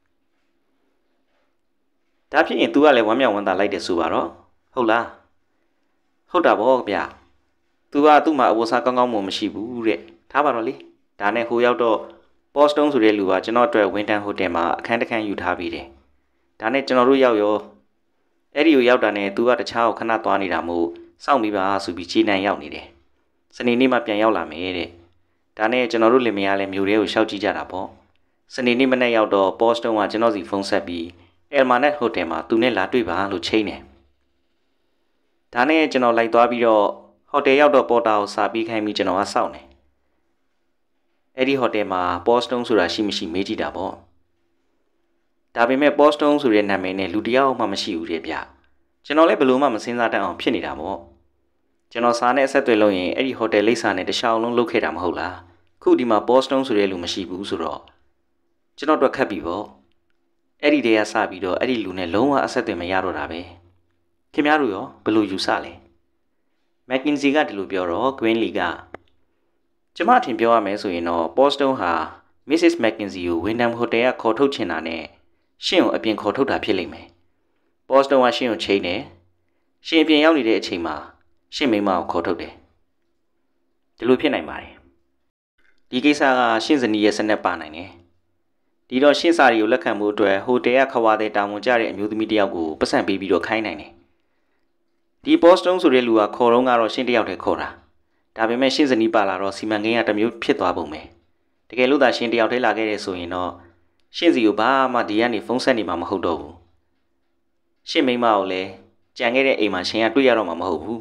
ဒါဖြစ်ရင် तू ကလည်းဝမ်းမြောက်ဝမ်းသာလိုက်တယ်ဆိုပါတော့ဟုတ်လားဟုတ်တာပေါ့ဗျ तू ကသူ့မှာအဝတ်စားကောင်းကောင်းမှမရှိဘူးတဲ့ထားပါတော့လေဒါနဲ့ဟိုရောက်တော့ post တုံးဆိုတဲ့လူကကျွန်တော်အတွက်ဝင်းတန်းဟိုတယ်မှာအခန်းတစ်ခန်းယူထားပြီးတယ်ဒါနဲ့ကျွန်တော်တို့ရောက်ရောအဲ့ဒီကိုရောက်တာနဲ့ तू ကတခြားကိုခဏသွားနေတာမို့စောင့်ပြီးပါဆိုပြီးခြေနံရောက်နေတယ်စနေနေ့မှပြန်ရောက်လာမယ်တဲ့ဒါနဲ့ကျွန်တော်တို့လင်မယားလည်းမြို့ထဲကိုရှောက်ကြည့်ကြတာပေါ့စနေနေ့မနေ့ရောက်တော့ post တုံးကကျွန်တော်စီဖုန်းဆက်ပြီး Elmanet Hotel မှာသူနဲ့လာတွေ့ပါလို့ချိန်တယ်ဒါနဲ့ကျွန်တော်လိုက်သွားပြီးတော့ဟိုတယ်ရောက်တော့ပေါ်တာကိုစာပြီးခိုင်းပြီးကျွန်တော်ကစောင့်နေအဲ့ဒီဟိုတယ်မှာ post တုံးဆိုတာရှိမရှိမေးကြည့်တာပေါ့ဒါပေမဲ့ post တုံးဆိုတဲ့နာမည်နဲ့လူတယောက်မှမရှိဘူးတဲ့ဗျကျွန်တော်လည်းဘယ်လို့မှမစင်စားတတ်အောင်ဖြစ်နေတာပေါ့ကျွန်တော်စာနဲ့အဆက်အသွယ်လုပ်ရင်အဲ့ဒီဟိုတယ်လိပ်စာနဲ့တခြားလုံးလုပ်ခဲ့တာမဟုတ်လားခုဒီမှာ post တုံးဆိုတဲ့လူမရှိဘူးဆိုတော့ကျွန်တော်တို့ခက်ပြီပေါ့အဲ့ဒီတည်းကစပြီးတော့အဲ့ဒီလူနဲ့လုံးဝအဆက်အသွယ်မရတော့တာပဲခင်ဗျားတို့ရောဘယ်လိုယူဆလဲ McKinsey ကဒီလိုပြောတော့ Greenlee ကကျွန်မအထင်ပြောရမယ်ဆိုရင်တော့ post တုံးဟာ Missus McKinsey ကို Wyndham Hotel ကခေါ်ထုတ်ချင်တာနဲ့ရှင့်ကိုအပြင်ခေါ်ထုတ်တာဖြစ်လိမ့်မယ် post တုံးကရှင့်ကိုချိန်တယ်ရှင့်အပြင်ရောက်နေတဲ့အချိန်မှာရှင့်မိမကိုခေါ်ထုတ်တယ်ဒီလိုဖြစ်နိုင်ပါတယ်ဒီကိစ္စကရှင့်ဇနီးရဲ့စနက်ပါနိုင်တယ်ဒီတော့ရှင့်စာတွေကိုလက်ခံမှုအတွက်ဟိုတယ်ကခွာတဲ့တာဝန်ကျတဲ့အမျိုးသမီးတယောက်ကိုပတ်စံပေးပြီးတော့ခိုင်းနိုင်တယ်ဒီ post တုံးဆိုတဲ့လူကခေါ်တော့ကတော့ရှင့်တယောက်တည်းခေါ်တာဒါပေမဲ့ရှင့်ဇနီးပါလာတော့စီမံကိန်းကတစ်မျိုးဖြစ်သွားပုံပဲတကယ်လို့သာရှင့်တယောက်တည်းလာခဲ့တယ်ဆိုရင်တော့ရှင့်စီကိုဘာမှဒီကနေဖုန်းဆက်နေမှာမဟုတ်တော့ဘူးရှင့်မိမကိုလည်းကြံခဲ့တဲ့အိမ်မှာရှင်ကတွေ့ရတော့မှာမဟုတ်ဘူး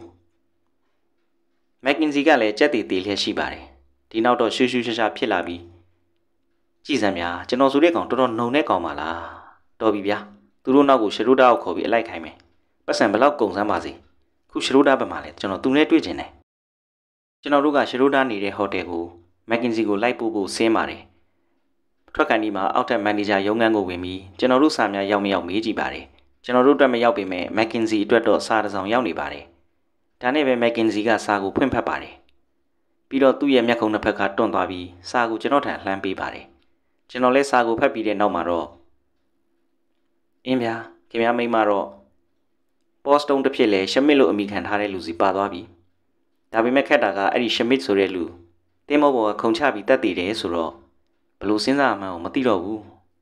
McKinsey ကလည်းကြက်တီတီလျက်ရှိပါတယ်ဒီနောက်တော့ရှူးရှူးရှားရှားဖြစ်လာပြီးကြည်စံများကျွန်တော်ဆိုတဲ့ကောင်တော်တော်နှုံတဲ့ကောင်ပါလားတော်ပြီဗျာသူတို့နောက်ကိုရှရိုဒါကိုခေါ်ပြီးအလိုက်ခိုင်းမယ်ပတ်စံဘလောက်ကုန်စမ်းပါစေခုရှရိုဒါဘက်မှာလဲကျွန်တော်သူနဲ့တွေ့ကျင်တယ်ကျွန်တော်တို့ကရှရိုဒါနေတဲ့ဟိုတယ်ကို McKinsey ကိုလိုက်ပို့ဖို့ဆင်းပါတယ်ထွက်ကန်ဒီမှာအောက်ထပ်မန်နေဂျာရုံးခန်းကိုဝင်ပြီးကျွန်တော်တို့စာများရောက်မရောက်မေးကြည့်ပါတယ်ကျွန်တော်တို့အတွက်မရောက်ပေမဲ့ McKinsey အတွက်တော့စာတစ်စောင်ရောက်နေပါတယ်ဒါနဲ့ပဲ McKinsey ကစာကိုဖွင့်ဖတ်ပါတယ်ပြီးတော့သူ့ရဲ့မျက်ခုံးတစ်ဖက်ကတွန့်သွားပြီးစာကိုကျွန်တော်ထံလှမ်းပေးပါတယ်ကျွန်တော်လည်းစာကိုဖတ်ပြီးတဲ့နောက်မှာတော့အင်းဗျာခင်ဗျားမိမတော့ post တုံးတစ်ဖြစ်လဲရှမစ်လို့အမိခံထားတဲ့လူစီပါသွားပြီဒါပေမဲ့ခက်တာကအဲ့ဒီရှမစ်ဆိုတဲ့လူတင်းမောဘောကခုံချပြီးတက်တည်တယ်ဆိုတော့ဘလို့စဉ်းစားမှန်းမသိတော့ဘူး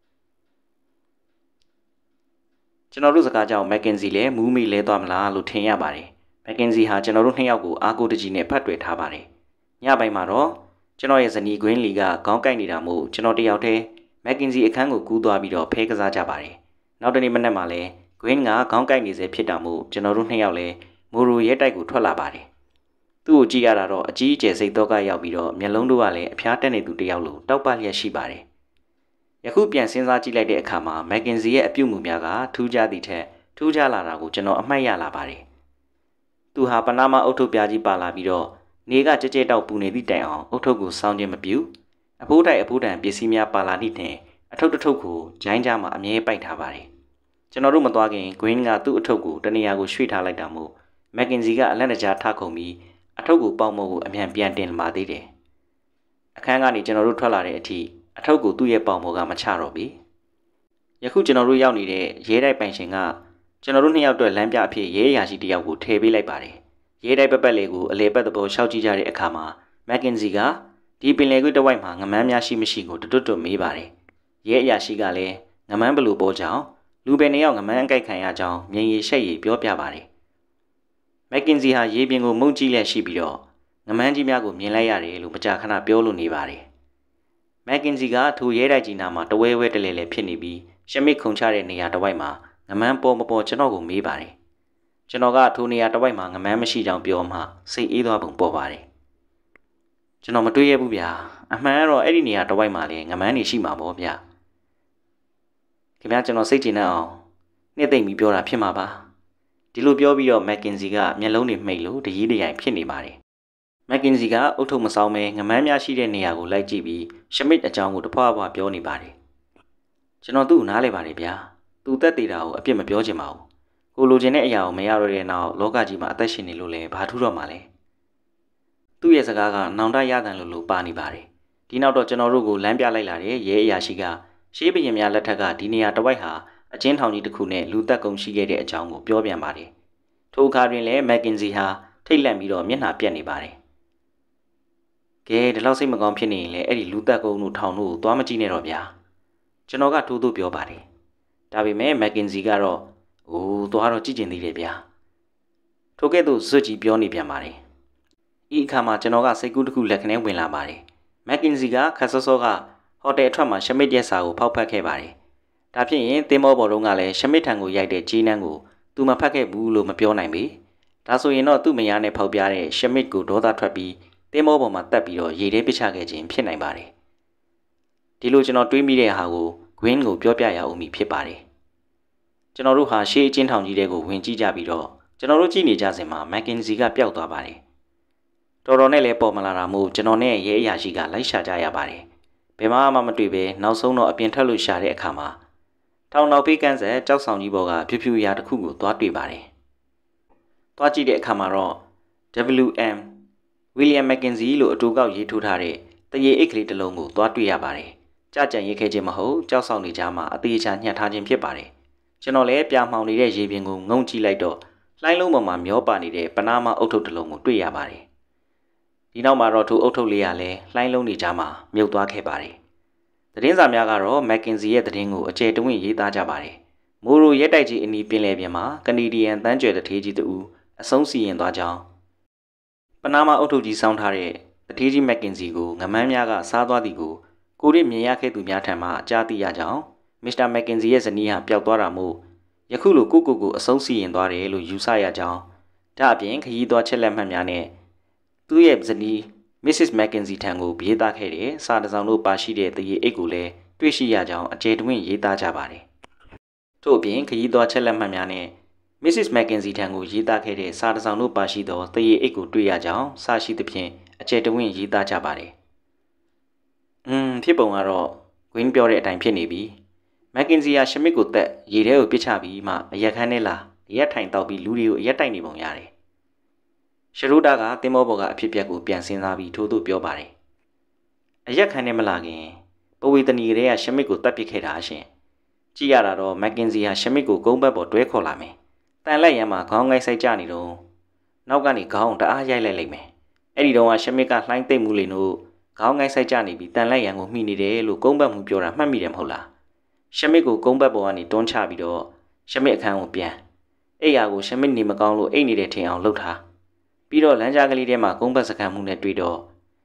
ကျွန်တော်တို့စကားကြောင့် McKinsey လည်းမူးမိလဲသွားမလားလို့ထင်ရပါတယ် McKinsey ဟာကျွန်တော်တို့နှစ်ယောက်ကိုအားကိုးတကြီးနဲ့ဖတ်တွေ့ထားပါတယ်ညပိုင်းမှာတော့ကျွန်တော်ရဲ့ဇနီး Green Lee ကခေါင်းကိုက်နေတာမို့ကျွန်တော်တယောက်တည်း McKinsey အခန်းကိုကူးသွားပြီးတော့ဖဲကစားကြပါတယ်နောက်တနေ့မနက်မှာလဲ Green ကခေါင်းကိုက်နေစေဖြစ်တာမို့ကျွန်တော်တို့နှစ်ယောက်လဲမိုရိုရဲတိုက်ကိုထွက်လာပါတယ်သူ့ကိုကြည့်ရတာတော့အကြီးအကျယ်စိတ်တော့ကရောက်ပြီးတော့မျက်လုံးတို့ကလည်းအဖျားတက်နေသူတယောက်လိုတောက်ပလျက်ရှိပါတယ်ယခုပြန်စဉ်းစားကြည့်လိုက်တဲ့အခါမှာ McKinsey ရဲ့အပြုအမူများကထူးခြားသည့်ထက်ထူးခြားလာတာကိုကျွန်တော်အမှတ်ရလာပါတယ်သူဟာပနာမအုတ်ထုပ်ပြားကြီးပါလာပြီးတော့နေကကြဲကြဲတောက်ပူနေသည့်တိုင်အောင်အုတ်ထုပ်ကိုစောင်းခြင်းမပြုအဖိုးတိုင်အဖိုးတန်ပစ္စည်းများပါလာသည့်တင်အထုပ်တစ်ထုပ်ကိုဂျိုင်းကြားမှာအမြဲပိုက်ထားပါတယ်ကျွန်တော်တို့မသွားခင် Green ကသူ့အထုပ်ကိုတနေရာကိုရွှေ့ထားလိုက်တာမို့ McKinsey ကအလက်တကြားထခုံပြီးအထုပ်ကိုပေါက်မို့ကိုအမြန်ပြန်တင်လာသေးတယ်အခန်းကနေကျွန်တော်တို့ထွက်လာတဲ့အထိအထုပ်ကိုသူ့ရဲ့ပေါက်မို့ကမချတော့ဘူးယခုကျွန်တော်တို့ရောက်နေတဲ့ရဲတိုက်ပိုင်ရှင်ကကျွန်တော်တို့နှစ်ယောက်အတွက်လမ်းပြအဖြစ်ရဲအရာရှိတယောက်ကိုထည့်ပေးလိုက်ပါတယ်ရဲတိုက်ပတ်ပတ်လေးကိုအလေပတ်သဘောရှောက်ကြည့်ကြတဲ့အခါမှာ McKinsey ကဒီပင်လယ်ကွေ့တစ်ဝိုက်မှာငမန်းများရှိမရှိကိုတွတ်တွတ်မေးပါတယ်ရဲအရာရှိကလည်းငမန်းဘလို့ပေါ်ကြောင်းလူပဲနှစ်ယောက်ငမန်းအကြိုက်ခံရကြောင်းမြင်ရရှက်ရည်ပြောပြပါတယ် McKinsey ဟာရေပြင်ကိုမုန်းကြည့်လက်ရှိပြီးတော့ငမန်းကြီးများကိုမြင်လိုက်ရတယ်လို့မကြာခဏပြောလို့နေပါတယ် McKinsey ကထိုရဲတိုက်ကြီးနားမှာတဝဲဝဲတလဲလဲဖြစ်နေပြီးရှမစ်ခုန်ချတဲ့နေရာတစ်ဝိုက်မှာငမန်းပေါ်မပေါ်ကျွန်တော်ကိုမေးပါတယ်ကျွန်တော်ကထိုနေရာတစ်ဝိုက်မှာငမန်းမရှိကြောင်းပြောမှစိတ်အေးသွားပုံပေါ်ပါတယ်ကျွန်တော်မတွေးရဘူးဗျာအမှန်ကတော့အဲ့ဒီနေရာတစ်ဝိုက်မှာလည်းငမန်းနေရှိမှာပေါ့ဗျာခင်ဗျာကျွန်တော်စိတ်ကြည်နေအောင်နှစ်သိမ့်ပြီးပြောတာဖြစ်မှာပါဒီလိုပြောပြီးတော့ McKinsey ကမျက်လုံးတွေမှိတ်လို့တရီးတရိုင်ဖြစ်နေပါတယ် McKinsey ကအုတ်ထုပ်မဆောင်ပဲငမန်းများရှိတဲ့နေရာကိုလိုက်ကြည့်ပြီးရှမစ်အကြောင်းကိုတဖွာဖွာပြောနေပါတယ်ကျွန်တော်သူ့ကိုနားလဲပါတယ်ဗျာသူတက်သေးတာကိုအပြစ်မပြောချင်ပါဘူးကိုလိုချင်တဲ့အရာကိုမရတော့တဲ့နောက်လောကကြီးမှာအသက်ရှင်နေလို့လဲဘာထူးတော့မှလဲသူ့ရဲ့စကားကနောင်တရတန်လို့လို့ပါနေပါတယ်ဒီနောက်တော့ကျွန်တော်တို့ကိုလမ်းပြလိုက်လာတဲ့ရဲအရာရှိကရှေးဘရင်များလက်ထက်ကဒီနေရာတစ်ဝိုက်ဟာအချင်းထောင်ကြီးတစ်ခုနဲ့လူသက်ကုန်ရှိခဲ့တဲ့အကြောင်းကိုပြောပြန်ပါတယ်ထိုအခါတွင်လည်း McKinsey ဟာထိတ်လန့်ပြီးတော့မျက်နှာပြက်နေပါတယ်ကဲဒီလောက်စိတ်မကောင်းဖြစ်နေရင်လည်းအဲ့ဒီလူသက်ကုန်တို့ထောင်တို့ကိုသွားမကြည့်နဲ့တော့ဗျာကျွန်တော်ကထိုးထိုးပြောပါတယ်ဒါပေမဲ့ McKinsey ကတော့အိုးသွားတော့ကြည့်ကျင်သေးတယ်ဗျာထိုကဲ့သို့ဇွတ်ကြီးပြောနေပြန်ပါတယ်ဤအခါမှာကျွန်တော်ကစိတ်ကူးတစ်ခုလက်ခနဲဝင်လာပါတယ် McKinsey ကခက်စောစောကဟိုတယ်အထွက်မှာရှမစ်ရဲ့စာကိုဖောက်ဖက်ခဲ့ပါတယ်ဒါဖြစ်ရင်သင်္ဘောပေါ်တုန်းကလည်းရှမစ်ထံကိုရိုက်တဲ့ကြီးနှန်းကိုသူမဖတ်ခဲ့ဘူးလို့မပြောနိုင်ပေဒါဆိုရင်တော့သူ့မယားနဲ့ဖောက်ပြတဲ့ရှမစ်ကိုဒေါသထွက်ပြီးသင်္ဘောပေါ်မှာတက်ပြီးတော့ရေထဲပစ်ချခဲ့ခြင်းဖြစ်နိုင်ပါတယ်ဒီလိုကျွန်တော်တွေးမိတဲ့ဟာကို Green ကိုပြောပြရအောင်မည်ဖြစ်ပါတယ်ကျွန်တော်တို့ဟာရှေးအချင်းထောင်ကြီးတွေကိုဝင်ကြည့်ကြပြီးတော့ကျွန်တော်တို့ကြည့်နေကြစဉ်မှာ McKinsey ကပျောက်သွားပါတယ်တော်တော်နဲ့လည်းပေါ်မလာတာမို့ကျွန်တော်နဲ့ရဲအရာရှိကလိုက်ရှာကြရပါတယ်ဘယ်မှမှမတွေ့ပဲနောက်ဆုံးတော့အပြင်ထွက်လို့ရှာတဲ့အခါမှာထောင်နောက်ဖေးကန်းဆက်ကြောက်ဆောင်ကြီးပေါ်ကဖြူဖြူရာတစ်ခုကိုသွားတွေ့ပါတယ်သွားကြည့်တဲ့အခါမှာတော့ W M William McKinsey လို့အတူကောက်ရေးထိုးထားတဲ့တရေအိတ်ကလေးတစ်လုံးကိုသွားတွေ့ရပါတယ်ကြကြံရိတ်ခဲ့ခြင်းမဟုတ်ကြောက်ဆောင်နေကြမှာအသေးချာညှက်ထားခြင်းဖြစ်ပါတယ်ကျွန်တော်လည်းပြာမှောင်နေတဲ့ရေပြင်ကိုငုံကြည့်လိုက်တော့လှိုင်းလုံးပေါ်မှာမျောပါနေတဲ့ပနာမအုတ်ထုပ်တစ်လုံးကိုတွေ့ရပါတယ်ဒီနောက်မှာတော့ထိုအုတ်ထုပ်လေးကလည်းလှိုင်းလုံးနေကြမှာမြုပ်သွားခဲ့ပါတယ်သတင်းစာများကတော့ McKinsey ရဲ့သတင်းကိုအကျယ်တဝင့်ရေးသားကြပါတယ်မိုရိုရဲတိုက်ကြီးအနီးပင်လယ်ပြင်မှာကနေဒီယန်တန်းကြွယ်တထေးကြီးတူအဆုံးစီရင်သွားကြောင်းပနာမအုတ်ထုပ်ကြီးစောင်းထားတဲ့တထေးကြီး McKinsey ကိုငမန်းများကစားသွားသည်ကိုကိုရီမြင်ရခဲ့သူများထံမှကြားသိရကြောင်းမစ္စတာ McKinsey ရဲ့ဇနီးဟာပျောက်သွားတာမို့ယခုလိုကိုကိုကိုအဆုံးစီရင်သွားတယ်လို့ယူဆရကြောင်းဒါအပြင်ခရီးသွားချက်လက်မှတ်များနဲ့သူ့ရဲ့ဇနီး Missus McKinsey ထံကိုရေးသားခဲ့တဲ့စာတစောင်တို့ပါရှိတဲ့တရေအိတ်ကိုလည်းတွေ့ရှိရကြောင်းအကျယ်တွင်ရေးသားကြပါတယ်ထို့အပြင်ခရီးသွားချက်လက်မှတ်များနဲ့ Missus McKinsey ထံကိုရေးသားခဲ့တဲ့စာတစောင်တို့ပါရှိသောတရေအိတ်ကိုတွေ့ရကြောင်းစာရှိသဖြင့်အကျယ်တွင်ရေးသားကြပါတယ်อืมဖြစ်ပုံကတော့ Green ပြောတဲ့အတိုင်းဖြစ်နေပြီ McKinsey ဟာရှမစ်ကိုတက်ရေထဲကိုပစ်ချပြီးမှအရက်ခန်းထဲလာရက်ထိုင်တောက်ပြီးလူတွေကိုအရက်တိုက်နေပုံရတယ်ရှရူတာကတင်မောဘော်ကအဖြစ်ပြက်ကိုပြန်စဉ်းစားပြီးထိုးထိုးပြောပါတယ်အရက်ခန်းထဲမလာခင်ပဝေတနီကလေးကရှမစ်ကိုတက်ပစ်ခဲ့တာရှင်ကြည့်ရတာတော့ McKinsey ဟာရှမစ်ကိုကုန်းဘက်ပေါ်တွဲခေါ်လာမယ်တန်လိုက်ရမ်းမှာခေါင်းငိုက်ဆိုင်ကြနေတော့နောက်ကနေခေါင်းတအားရိုက်လိုက်လိုက်မယ်အဲ့ဒီတော့ကရှမစ်ကလှိုင်းသိမ့်မှုလေလို့ခေါင်းငိုက်ဆိုင်ကြနေပြီးတန်လိုက်ရမ်းကိုမှီနေတယ်လို့ကုန်းဘက်မှုပြောတာမှတ်မိတယ်မဟုတ်လားရှမစ်ကိုကုန်းဘက်ပေါ်ကနေတွန်းချပြီးတော့ရှမစ်အခန်းကိုပြန်အဲ့ရာကိုရှမစ်နေမကောင်းလို့အိတ်နေတဲ့ထင်အောင်လှုပ်ထားပြီးတော့လမ်းကြားကလေးထဲမှာကုန်းဘက်စကန်မှုနဲ့တွေ့တော့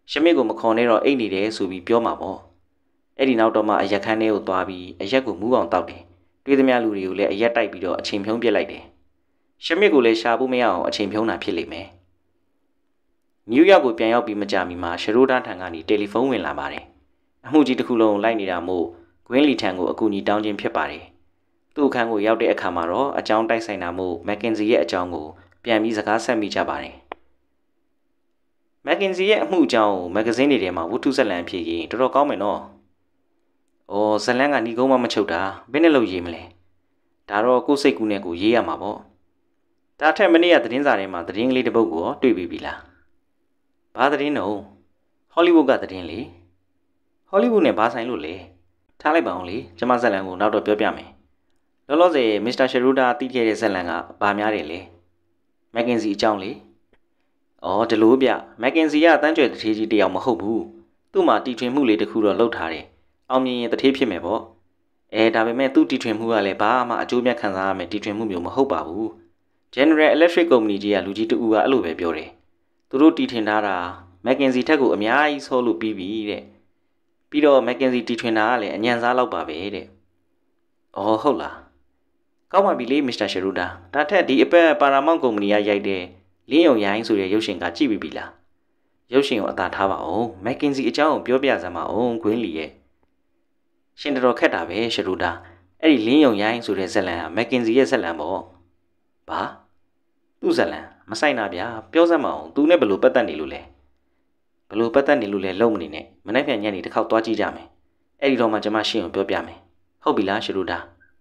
ရှမစ်ကိုမခေါ်နဲ့တော့အိတ်နေတယ်ဆိုပြီးပြောမှာပေါ့အဲ့ဒီနောက်တော့မှအရက်ခန်းထဲကိုသွားပြီးအရက်ကိုမူးအောင်တောက်တယ်တွေးသမျှလူတွေကိုလည်းအရက်တိုက်ပြီးတော့အချိန်ဖြုံးပြစ်လိုက်တယ်ရှမစ်ကိုလည်းရှာဖို့မရအောင်အချိန်ဖြုံးတာဖြစ်လိမ့်မယ်နယူးယောက်ကိုပြန်ရောက်ပြီးမကြာမီမှာရှရိုဒါထံကနေတယ်လီဖုန်းဝင်လာပါတယ်အမှုကြီးတစ်ခုလုံးလိုက်နေတာမို့ဂွင်းလီထံကိုအကူအညီတောင်းခြင်းဖြစ်ပါတယ်သူ့အခန်းကိုရောက်တဲ့အခါမှာတော့အကြောင်းတိုက်ဆိုင်တာမို့မက်ကင်ဇီရဲ့အကြောင်းကိုပြန်ပြီးစကားဆက်မိကြပါတယ်မက်ကင်ဇီရဲ့အမှုအကြောင်းကိုမဂ္ဂဇင်းတွေထဲမှာဝတ္ထုဇာတ်လမ်းဖြစ်ရင်တော်တော်ကောင်းမယ်နော်။အော်ဇာတ်လမ်းကညီကုန်းမမချုပ်တာဘယ်နဲ့လို့ရေးမလဲ။ဒါတော့ကိုယ်စိတ်ကူးနဲ့ကိုရေးရမှာပေါ့။ဒါထက်မနေ့ကသတင်းစာထဲမှာသတင်းကလေးတစ်ပုဒ်ကိုတွေ့ပြီးပြီလား။ဘာသတင်းတော့ဟောလိဝုဒ်ကသတင်းလေ။ဟောလိဝုဒ်နဲ့ဘာဆိုင်လို့လဲ။ထားလိုက်ပါအောင်လေ။ကျွန်မဇာတ်လမ်းကိုနောက်တော့ပြောပြမယ်။လောလောဆယ်မစ္စတာရှရူဒါတီးခဲ့တဲ့ဇာတ်လမ်းကဘာများတယ်လဲ။မက်ကင်ဇီအကြောင်းလေ။အော်ဒီလိုဗျမက်ကင်ဇီကတန်းကြွယ်တထေးကြီးတယောက်မဟုတ်ဘူးသူ့မှာတီထွင်မှုလေးတစ်ခုတော့လုပ်ထားတယ်အောင်မြင်ရင်တထေးဖြစ်မယ်ပေါ့အဲဒါပေမဲ့သူ့တီထွင်မှုကလည်းဘာမှအကျိုးမြတ်ခံစားရမယ်တီထွင်မှုမျိုးမဟုတ်ပါဘူး General Electric Company ကြီးကလူကြီးတူကအဲ့လိုပဲပြောတယ်သူတို့တီထွင်ထားတာမက်ကင်ဇီထက်ကိုအများကြီးဆောလို့ပြီးပြီတဲ့ပြီးတော့မက်ကင်ဇီတီထွင်တာကလည်းအညံစားလောက်ပါပဲတဲ့အော်ဟုတ်လားကောင်းပါပြီလေမစ္စတာရှရူဒါဒါထက်ဒီအပက်ပါရာမောင်ကုမ္ပဏီကရိုက်တဲ့လင်းယုံရိုင်းဆိုတဲ့ရုပ်ရှင်ကကြည့်ပြီးပြီလားရုပ်ရှင်ကိုအသာထားပါအောင်မက်ကင်ဇီအကြောင်းကိုပြောပြစမ်းပါအောင်ဂွင်းလီရဲ့ရှင်တော်ခက်တာပဲရှရူဒါအဲ့ဒီလင်းယုံရိုင်းဆိုတဲ့ဇက်လန်ကမက်ကင်ဇီရဲ့ဇက်လန်ပေါ့ဘာသူ့ဇက်လန်မဆိုင်တာဗျာပြောစမ်းပါအောင်သူနဲ့ဘယ်လိုပတ်သက်နေလို့လဲဘယ်လိုပတ်သက်နေလို့လဲလုံးမနေနဲ့မနေ့ပြန်ညနေတစ်ခေါက်သွားကြည့်ကြမယ်အဲ့ဒီတော့မှကျွန်မရှင်းကိုပြောပြမယ်ဟုတ်ပြီလားရှရူဒါ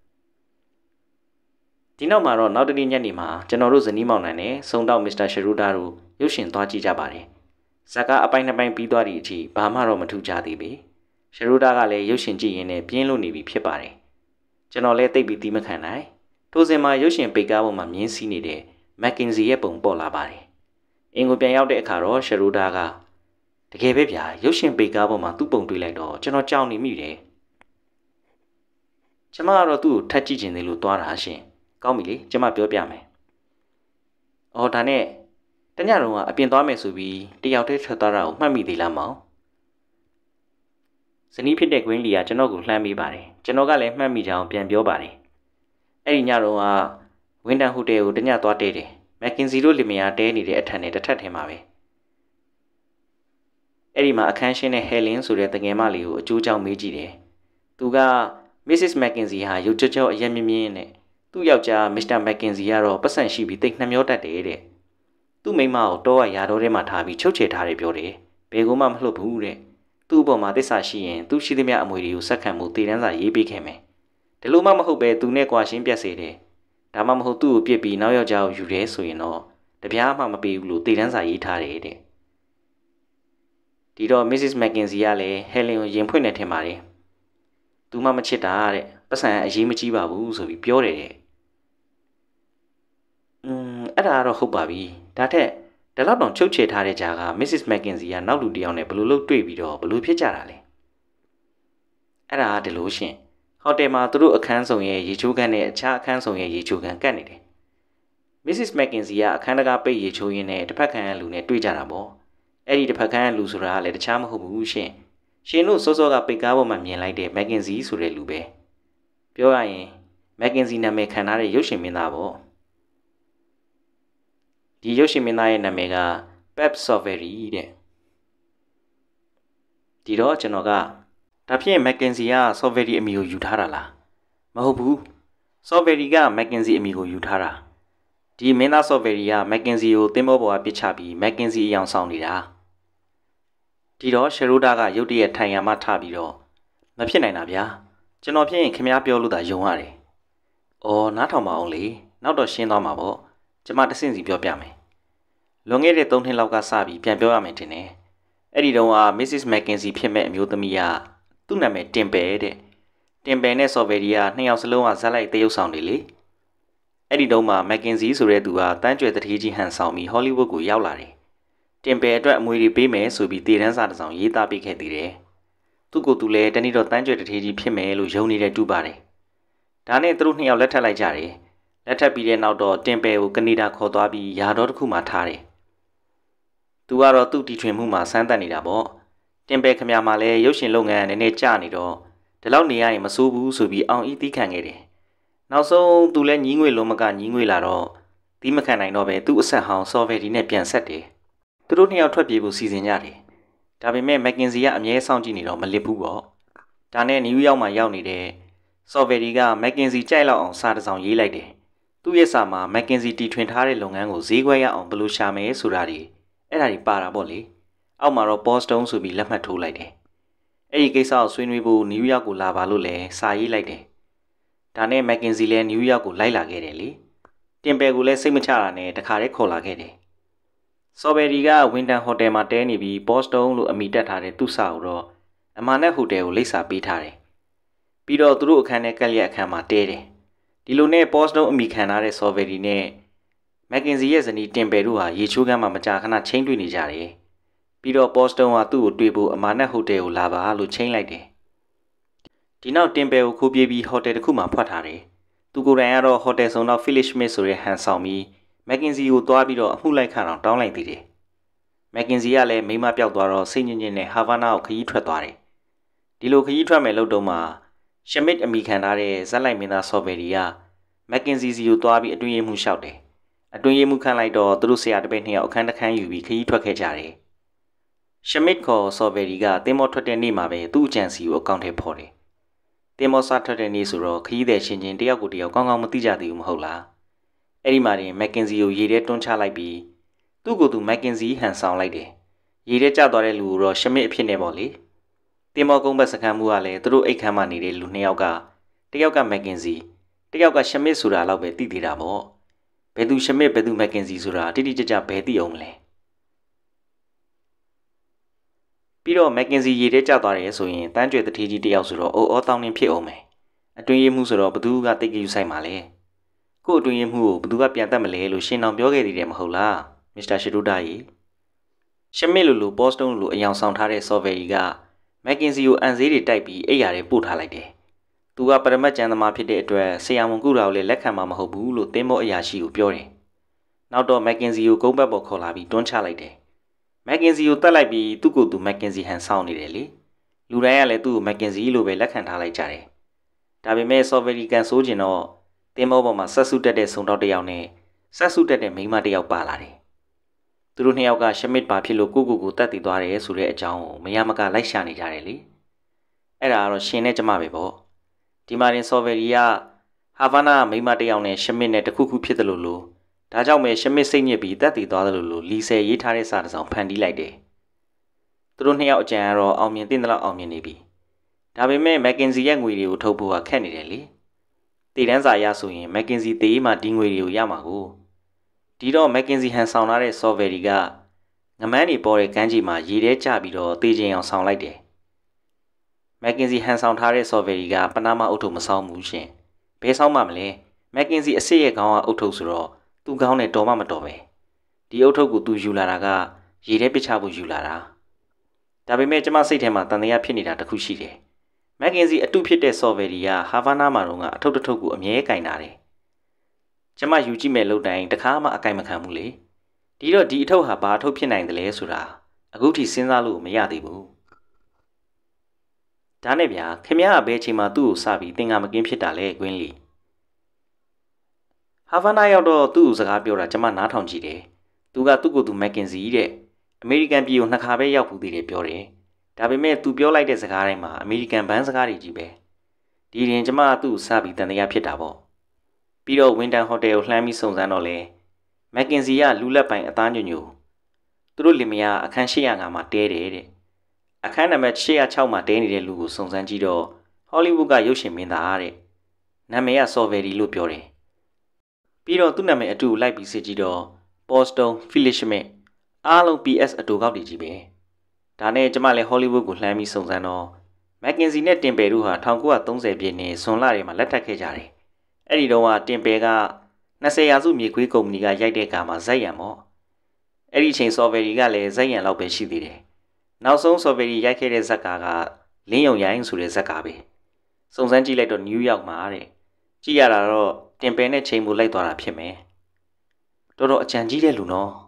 ဒီနောက်မှာတော့နောက်တနေ့ညနေမှာကျွန်တော်တို့ဇနီးမောင်နှံနဲ့စုံတော့မစ္စတာရှရူဒါတို့ရုပ်ရှင်သွားကြည့်ကြပါတယ်ဇက်ကအပိုင်းနှစ်ပိုင်းပြီးသွားသည့်အထိဘာမှတော့မထူးခြားသေးပေရှရူဒါကလည်းရုပ်ရှင်ကြည့်ရင်းနဲ့ပြင်းလို့နေပြီဖြစ်ပါတယ်ကျွန်တော်လည်းတိတ်ပြီးတီးမခံနိုင်ထိုစဉ်မှာရုပ်ရှင်ပိတ်ကားပေါ်မှာမြင်းစီးနေတဲ့မက်ကင်ဇီရဲ့ပုံပေါ်လာပါတယ်အင်ကိုပြန်ရောက်တဲ့အခါတော့ရှရူဒါကတကယ်ပဲဗျာရုပ်ရှင်ပိတ်ကားပေါ်မှာသူ့ပုံတွေ့လိုက်တော့ကျွန်တော်ကြောက်နေမိတယ်ကျမကတော့သူ့ကိုထပ်ကြည့်ချင်တယ်လို့သွားတာရှင်ကောင်းပြီလေကျမပြောပြမယ်အော်ဒါနဲ့တညတော့ကအပြင်သွားမယ်ဆိုပြီးတယောက်တည်းထွက်သွားတာကိုမှတ်မိသေးလားမောင်ဇနီးဖြစ်တဲ့ဂွင်းလီကကျွန်တော်ကိုလှမ်းပေးပါတယ်ကျွန်တော်ကလည်းမှတ်မိကြအောင်ပြန်ပြောပါတယ်အဲ့ဒီညတော့ကဝင်းတန်ဟိုတယ်ကိုတညသွားတဲတယ်မက်ကင်ဇီတို့လင်မယားတဲနေတဲ့အထက်နဲ့တစ်ထပ်ထင်ပါပဲအဲ့ဒီမှာအခန်းရှင်းတဲ့ဟဲလင်းဆိုတဲ့တငယ်မလေးကိုအကျိုးကြောင့်မေးကြည့်တယ်သူက Missus McKenzie ဟာရုပ်ချောချောအရက်မြင်းမြင်းနဲ့သူ့ယောက်ျား Mister McKenzie ကတော့ပတ်စံရှိပြီးတိတ်နှမျောတတ်တယ်တဲ့သူ့မိန်းမကိုတော့ရာတော်ထဲမှာထားပြီးချုပ်ချယ်ထားတယ်ပြောတယ်ဘယ်ကိုမှမလှုပ်ဘူးတဲ့သူ့အပေါ်မှာသစ္စာရှိရင်သူ့ရှိသမျှအမွေတွေကိုစက္ကန့်မှုတည်တန်းစာရေးပေးခဲ့မယ်ဒီလိုမှမဟုတ်ပဲသူနဲ့ကွာရှင်းပြတ်စေတယ်ဒါမှမဟုတ်သူ့ကိုပြစ်ပြီးနောက်ယောက်ျားကိုယူတယ်ဆိုရင်တော့တပြားမှမပေးဘူးလို့တည်တန်းစာရေးထားတယ်တဲ့ဒီတော့ Missus McKenzie ကလည်းဟဲလင်ကိုရင်ဖွင့်နေထင်ပါတယ်သူမှမချစ်တာတဲ့ပတ်စံအရေးမကြီးပါဘူးဆိုပြီးပြောတယ်တဲ့อืมအဲ့ဒါတော့ဟုတ်ပါပြီဒါထက်ဒါတော့တောင်ချုပ်ချယ်ထားတဲ့ကြားက Missus McKenzie ကနောက်လူတစ်ယောက်နဲ့ဘယ်လိုလုပ်တွေ့ပြီးတော့ဘယ်လိုဖြစ်ကြတာလဲအဲ့ဒါဒီလိုရှင်ဟိုတယ်မှာသူတို့အခန်းဆောင်ရဲ့ရေချိုးခန်းနဲ့အခြားအခန်းဆောင်ရဲ့ရေချိုးခန်းကတ်နေတယ် Missus McKenzie ကအခန်းတကာပိတ်ရေချိုးရင်းနဲ့တစ်ဖက်ခန်းကလူနဲ့တွေ့ကြတာပေါ့အဲ့ဒီတစ်ဖက်ခန်းကလူဆိုတာကလည်းတခြားမဟုတ်ဘူးရှင်ရှင်တို့စောစောကပိတ်ကားပေါ်မှာမြင်လိုက်တဲ့ McKenzie ဆိုတဲ့လူပဲပြောရရင် McKenzie နာမည်ခံထားတဲ့ရုပ်ရှင်မင်းသားပေါ့ဒီရုပ်ရှင်မင်းသားရဲ့နာမည်က Pep Sovery တဲ့ဒီတော့ကျွန်တော်ကဒါဖြင့် McKenzie က Sovery အမည်ကိုယူထားတာလားမဟုတ်ဘူး Sovery က McKenzie အမည်ကိုယူထားတာဒီမင်းသား Sovery က McKenzie ကိုသင်္ဘောပေါ်ကပစ်ချပြီး McKenzie အယောင်ဆောင်နေတာဒီတော့ရှရိုဒါကရုတ်တရက်ထိုင်ရမှထပြီးတော့မဖြစ်နိုင်တာဗျာကျွန်တော်ဖြစ်ရင်ခင်ဗျားပြောလို့သာယုံရတယ်။အော်နားထောင်ပါအောင်လေနောက်တော့ရှင်းသွားမှာပေါ့ကျွန်မတဆင့်စီပြောပြမယ်။လွန်ခဲ့တဲ့သုံးနှစ်လောက်ကစပြီးပြန်ပြောရမယ်ထင်တယ်။အဲ့ဒီတုန်းက Missus McKenzie ဖြစ်မဲ့အမျိုးသမီးကသူ့နာမည်တင်ပယ်တဲ့တင်ပယ်နဲ့ Sovery ကနှစ်ယောက်စလုံးကဇက်လိုက်တရုပ်ဆောင်နေလေ။အဲ့ဒီတုန်းမှာ McKenzie ဆိုတဲ့သူကတန်းကြွယ်တထေးကြီးဟန်ဆောင်ပြီး Hollywood ကိုရောက်လာတယ်။တင်ပယ်အတွက်အမွေတွေပေးမယ်ဆိုပြီးတည်တန်းစာတစ်စောင်ရေးသားပေးခဲ့သေးတယ်။သူ့ကိုယ်သူလည်းတနေ့တော့တန်းကြွယ်တထေးကြီးဖြစ်မယ်လို့ယုံနေတဲ့တူပါတယ်။ဒါနဲ့သူတို့နှစ်ယောက်လက်ထပ်လိုက်ကြတယ်။လက်ထပ်ပြီးတဲ့နောက်တော့တင်ပယ်ကိုကနေဒါခေါ်သွားပြီးယာတော်တစ်ခုမှထားတယ်။သူကတော့သူ့တီထွင်မှုမှာစမ်းသပ်နေတာပေါ့တင်ပယ်ခမမှာလည်းရုပ်ရှင်လုပ်ငန်းနည်းနည်းကျနေတော့ဒီလောက်နေရရင်မစိုးဘူးဆိုပြီးအောင်ဤသီးခံခဲ့တယ်နောက်ဆုံးသူလည်းညီးငွေလုံးမကညီးငွေလာတော့သီးမခံနိုင်တော့ပဲသူ့အဆက်ဟောင်းဆော်ဗယ်ဒီနဲ့ပြန်ဆက်တယ်သူတို့နှစ်ယောက်ထွက်ပြေးဖို့စီစဉ်ကြတယ်ဒါပေမဲ့မက်ကင်စီကအမြဲစောင့်ကြည့်နေတော့မလစ်ဘူးပေါ့ဒါနဲ့နယူးယောက်မှာရောက်နေတဲ့ဆော်ဗယ်ဒီကမက်ကင်စီကြိုက်လောက်အောင်စာတစ်စောင်ရေးလိုက်တယ်သူ့ရဲ့စာမှာမက်ကင်စီတီထွင်ထားတဲ့လုပ်ငန်းကိုဈေးကွက်ရအောင်ဘယ်လိုရှာမယ်ဆိုတာတွေအဲ့ဒါတွေပါတာပေါ့လေအောက်မှာတော့ Boston ဆိုပြီးလက်မှတ်ထိုးလိုက်တယ်အဲ့ဒီကိစ္စကိုဆွေးနွေးဖို့နယူးယောက်ကိုလာပါလို့လည်းစာရေးလိုက်တယ်ဒါနဲ့မက်ကင်စီလည်းနယူးယောက်ကိုလိုက်လာခဲ့တယ်လေတင်ပယ်ကိုလည်းစိတ်မချတာနဲ့တခါတည်းခေါ်လာခဲ့တယ်ဆော်ဘယ်ဒီကဝင်းတန်ဟိုတယ်မှာတဲနေပြီး Boston လို့အမည်တက်ထားတဲ့သူ့စာကိုတော့အမာနဲ့ဟိုတယ်ကိုလိပ်စာပေးထားတယ်ပြီးတော့သူတို့အခန်းထဲကက်လျက်အခန်းမှာတဲတယ်ဒီလိုနဲ့ Boston အမည်ခံထားတဲ့ဆော်ဘယ်ဒီနဲ့မက်ကင်စီရဲ့ဇနီးတင်ပယ်တို့ဟာရေချိုးကမ်းမှာမကြာခဏချင်းတွေ့နေကြတယ်ပြီးတော့ Boston ကသူ့ကိုတွေ့ဖို့အမာနဲ့ဟိုတယ်ကိုလာပါလို့ချိန်လိုက်တယ်ဒီနောက်တင်ပယ်ကိုခိုးပြေးပြီးဟိုတယ်တစ်ခုမှာဖွက်ထားတယ်သူကိုယ်တိုင်ကတော့ဟိုတယ်ဆောင်တော့ Philip Smith ဆိုတဲ့ဟန်ဆောင်ပြီးမက်ကင်စီကိုသွားပြီးတော့အမှုလိုက်ခန့်အောင်တောင်းလိုက်သေးတယ်မက်ကင်စီကလည်းမိမပျောက်သွားတော့စိတ်ညစ်ညစ်နဲ့ဟာဗာနာကိုခရီးထွက်သွားတယ်ဒီလိုခရီးထွက်မယ်လို့တုန်းမှာရှမစ်အမိခံထားတဲ့ဇက်လိုက်မင်းသားဆော်ဘယ်ဒီကမက်ကင်စီစီကိုသွားပြီးအတွင်းရေးမှုလျှောက်တယ်အတွင်းရေးမှုခန့်လိုက်တော့သူတို့ဆရာတပည့်နှစ်ယောက်အခန်းတစ်ခန်းယူပြီးခရီးထွက်ခဲ့ကြတယ်ရှမစ်ခေါ်ဆော်ဘယ်ဒီကတင်းမောထွက်တဲ့နေ့မှာပဲသူ့အကြံစီကိုအကောင့်ထဲဖော်တယ်တင်းမောစားထွက်တဲ့နေ့ဆိုတော့ခရီးသည်ရှင်ချင်းတယောက်ကိုတယောက်ကောင်းကောင်းမသိကြသေးဘူးမဟုတ်လားအဲ့ဒီမှာတင်မက်ကင်စီကိုရေထဲတွန်းချလိုက်ပြီးသူ့ကိုယ်သူမက်ကင်စီဟန်ဆောင်လိုက်တယ်ရေထဲကျသွားတဲ့လူကိုတော့ရှမစ်အဖြစ်နဲ့ပေါ့လေတင်မောကုန်းဘက်စခန်းမှုကလည်းသူတို့အိတ်ခမ်းမှာနေတဲ့လူနှစ်ယောက်ကတယောက်ကမက်ကင်စီတယောက်ကရှမစ်ဆိုတာတော့ပဲသိသေးတာပေါ့ဘယ်သူရှမစ်ဘယ်သူမက်ကင်စီဆိုတာတိတိကျကျဘယ်သိအောင်မလဲပြီးတော့မက်ကင်စီရေထဲကျသွားတယ်ဆိုရင်တန်းကြွယ်တထေးကြီးတယောက်ဆိုတော့အိုးအောတောင်းနှင်းဖြစ်အောင်မယ်အတွင်းရေးမှုဆိုတော့ဘသူကတိတ်ကြယူဆိုင်ပါလဲကို့အတွင်းရေးမှုကိုဘသူကပြန်တက်မလဲလို့ရှင်တော်ပြောခဲ့သေးတယ်မဟုတ်လားမစ္စတာရှီဒိုဒါကြီးရှမစ်လိုလိုဘော့စတုန်းလိုအယောင်ဆောင်ထားတဲ့ဆော်ဗယ်ကြီးကမက်ကင်စီကိုအန်ဈေးတွေတိုက်ပြီးအိတ်ရာတွေပို့ထားလိုက်တယ်သူကပရမတ်ကျန်သမားဖြစ်တဲ့အတွက်ဆရာဝန်ကူတာကိုလည်းလက်ခံမှာမဟုတ်ဘူးလို့သင်းမောအရာရှိကိုပြောတယ်နောက်တော့မက်ကင်စီကိုကုန်းဘက်ပေါ်ခေါ်လာပြီးတွန်းချလိုက်တယ်မက်ကင်စီကိုတက်လိုက်ပြီးသူ့ကိုယ်သူမက်ကင်စီဟန်ဆောင်နေတယ်လေလူတိုင်းကလည်းသူ့ကိုမက်ကင်စီလို့ပဲလက်ခံထားလိုက်ကြတယ်ဒါပေမဲ့ဆော်ဗယ်ဒီကန်ဆိုးကျင်တော့သင်းမောပေါ်မှာဆက်စုတက်တဲ့ဆုံတော့တစ်ယောက်နဲ့ဆက်စုတက်တဲ့မိန်းမတစ်ယောက်ပါလာတယ်သူတို့နှစ်ယောက်ကရှမစ်ပါဖြစ်လို့ကိုကိုကိုတက်တည်သွားတယ်ဆိုတဲ့အကြောင်းကိုမရမကလိုက်ရှာနေကြတယ်လေအဲ့ဒါကတော့ရှင်နဲ့ကျမပဲပေါ့ဒီမာတင်ဆော်ဗယ်ဒီကဟာဗာနာမိန်းမတစ်ယောက်နဲ့ရှမစ်နဲ့တခုခုဖြစ်တယ်လို့လို့ဒါကြောင့်ပဲရှမစ်စိတ်ညစ်ပြီးတက်တည်သွားတယ်လို့လို့လီဆယ်ရေးထားတဲ့စာတစ်စောင်ဖန်တီးလိုက်တယ်သူတို့နှစ်ယောက်အကြံကတော့အောင်မြင်တဲ့လောက်အောင်မြင်နေပြီဒါပေမဲ့မက်ကင်စီရဲ့ငွေတွေကိုထုတ်ဖို့ကခက်နေတယ်လေတည်တန်းစာရဆိုရင်မက်ကင်စီတေးမှဒီငွေတွေကိုရမှာကိုဒီတော့မက်ကင်စီဟန်ဆောင်ထားတဲ့ဆော်ဗယ်ဒီကငမန်းနေပေါ်တဲ့ကမ်းခြေမှာရေထဲကျပြီးတော့တေးချင်အောင်ဆောင်လိုက်တယ်မက်ကင်စီဟန်ဆောင်ထားတဲ့ဆော်ဗယ်ဒီကပနာမအုပ်ထုပ်မဆောင်ဘူးရှင်ဘယ်ဆောင်မှမလဲမက်ကင်စီအစ်စ်ရဲ့ခေါင်းကအုပ်ထုပ်ဆိုတော့သူ့ခေါင်းနဲ့တော်မှမတော်ပဲဒီအုပ်ထုပ်ကိုသူယူလာတာကရေထဲပစ်ချဖို့ယူလာတာဒါပေမဲ့ကျမစိတ်ထဲမှာတန်တရားဖြစ်နေတာတခုရှိတယ်မက်ကင်စီအတုဖြစ်တဲ့ဆော်ဗယ်ဒီကဟာဗာနာမှာတော့ကအထုပ်တစ်ထုပ်ကိုအမြဲကင်တာတယ်ကျမယူကြည့်မဲ့လို့တိုင်တခါမှအကင်မခံဘူးလေဒီတော့ဒီအထုပ်ဟာဘာအထုပ်ဖြစ်နိုင်တယ်လဲဆိုတာအခုထိစဉ်းစားလို့မရသေးဘူးဒါနဲ့ဗျာခင်ဗျားကဘယ်ချိန်မှသူ့ကိုစပြီးသင်္ကာမကင်းဖြစ်တာလဲကွင်းလီဟာဗာနာရောက်တော့သူ့ကိုစကားပြောတာကျမနားထောင်ကြည့်တယ်သူကသူ့ကိုယ်သူမက်ကင်စီတဲ့အမေရိကန်ပြည်ကိုနှစ်ခါပဲရောက်ဘူးသေးတယ်ပြောတယ်ဒါပေမဲ့သူပြောလိုက်တဲ့စကားတိုင်းမှာအမေရိကန်ဘန်းစကားတွေကြီးပဲဒီရင်ကျမသူ့ကိုစပြီးတန်တရားဖြစ်တာပေါ့ပြီးတော့ဝင်းတန်ဟိုတယ်ကိုလှမ်းပြီးစုံစမ်းတော့လေမက်ကင်စီကလူလက်ပိုင်အသားညွညူသူတို့လင်မယားအခန်း၈၀၅မှာတဲတယ်တဲ့အခန်းနံပါတ်၈၀၆မှာတဲနေတဲ့လူကိုစုံစမ်းကြည့်တော့ဟောလိဝုဒ်ကရုပ်ရှင်မင်းသားတဲ့နာမည်ကဆော်ဗယ်ဒီလို့ပြောတယ်ပြီးတော့သူ့နာမည်အတူလိုက်ပြီးစစ်ကြည့်တော့ပေါ်စတုန်းဖိလစ်ရှမစ်အားလုံး ပီ အက်စ် အတူကောက်တွေကြီးပဲဒါနဲ့ကျမလည်းဟောလိဝုဒ်ကိုလှမ်းပြီးစုံစမ်းတော့မက်ကင်စီနဲ့တင်ပယ်တို့ဟာ၁၉၃၀ပြည့်နှစ်ဇွန်လထဲမှာလက်ထပ်ခဲ့ကြတယ်အဲ့ဒီတော့ကတင်ပယ်က၂၀ရာစုမြေခွေးကုမ္ပဏီကရိုက်တဲ့ကာမှာဇက်ရံပေါ့အဲ့ဒီအချိန်ဆော်ဗယ်ဒီကလည်းဇက်ရံလောက်ပဲရှိသေးတယ်နောက်ဆုံးဆော်ဗယ်ဒီရိုက်ခဲ့တဲ့ဇက်ကာကလင်းယုံရိုင်းဆိုတဲ့ဇက်ကာပဲစုံစမ်းကြည့်လိုက်တော့နယူးယောက်မှာတဲ့ကြည့်ရတာတော့တင်ပယ်နဲ့ချိန်မှုလိုက်သွားတာဖြစ်မယ်တော်တော်အကြံကြီးတဲ့လူနော်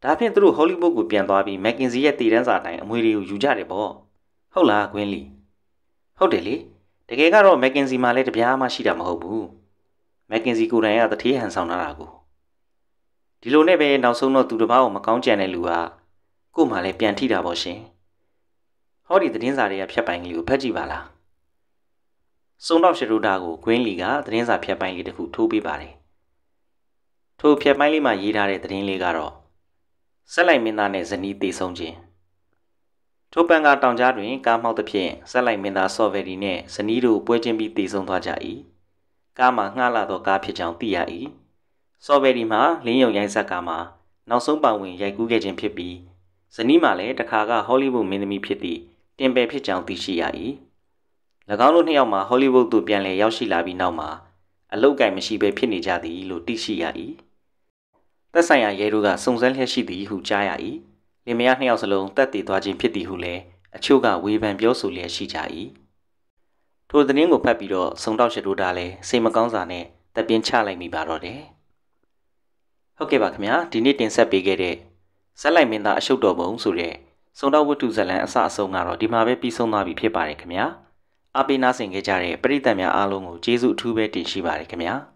ဒါဖြင့်သူတို့ဟောလိဝုဒ်ကိုပြန်သွားပြီးမက်ကင်ဇီရဲ့တည်တန်းစာတိုင်းအမွေတွေကိုယူကြတယ်ပေါ့ဟုတ်လားကွင်းလီဟုတ်တယ်လေတကယ်ကတော့မက်ကင်ဇီမှာလည်းတပြားမှရှိတာမဟုတ်ဘူးမက်ကင်ဇီကိုယ်တိုင်ကတထေးဟန်ဆောင်လာတာကိုဒီလိုနဲ့ပဲနောက်ဆုံးတော့သူတစ်ပါးကိုမကောင်းကြံတဲ့လူကကို့မှာလည်းပြန်ထိတာပေါ့ရှင်ဟောဒီသတင်းစာတွေကဖြတ်ပိုင်းကလေးကိုဖတ်ကြည့်ပါလားစုံတော့ရှရူတာကိုဂွင်းလီကသတင်းစာဖြတ်ပိုင်းလေးတစ်ခုထိုးပေးပါတယ်ထိုဖြတ်ပိုင်းလေးမှာရေးထားတဲ့သတင်းလေးကတော့ဆက်လိုက်မင်းသားနဲ့ဇနီးတေဆုံးခြင်းထိုပန်ကတောင်ကြားတွင်ကားမှောက်သဖြင့်ဆက်လိုက်မင်းသားဆော့ဗယ်ဒီနှင့်ဇနီးတို့ပွဲချင်းပြီးတေဆုံးသွားကြ၏ကားမှာငှားလာသောကားဖြစ်ကြောင်းသိရ၏ဆော့ဗယ်ဒီမှာလင်းယုံရိုင်းဆက်ကားမှာနောက်ဆုံးပါဝင်ရိုက်ကူးခဲ့ခြင်းဖြစ်ပြီးဇနီးမှာလည်းတခါကဟောလိဝုဒ်မင်းသမီးဖြစ်သည့်တင်ပယ်ဖြစ်ကြောင်းသိရှိရ၏၎င်းတို့နှစ်ယောက်မှာဟောလိဝုဒ်သို့ပြန်လည်ရောက်ရှိလာပြီးနောက်မှာအလုတ်ကိုင်မရှိဘဲဖြစ်နေကြသည်လို့သိရှိရ၏သက်ဆိုင်ရာရဲတို့ကစုံစမ်းလျက်ရှိသည်ဟုကြားရ၏လင်မယားနှစ်ယောက်စလုံးတက်တည်သွားခြင်းဖြစ်သည်ဟုလည်းအချို့ကဝေဖန်ပြောဆိုလျက်ရှိကြ၏ထိုသတင်းကိုဖတ်ပြီးတော့စုံတောက်ရှတို့တာလည်းစိတ်မကောင်းစာနဲ့တပ်ပြင်းချလိုက်မိပါတော့တယ်ဟုတ်ကဲ့ပါခင်ဗျာဒီနေ့တင်ဆက်ပေးခဲ့တဲ့ဆက်လိုက်မင်းသားအရှုပ်တော်ပုံဆိုတဲ့စုံတောက်ဝတ္ထုဇာတ်လမ်းအစအဆုံးကတော့ဒီမှာပဲပြီးဆုံးသွားပြီဖြစ်ပါတယ်ခင်ဗျာအားပေးနာဆင်ခဲ့ကြတဲ့ပရိသတ်များအားလုံးကိုကျေးဇူးအထူးပဲတင်ရှိပါတယ်ခင်ဗျာ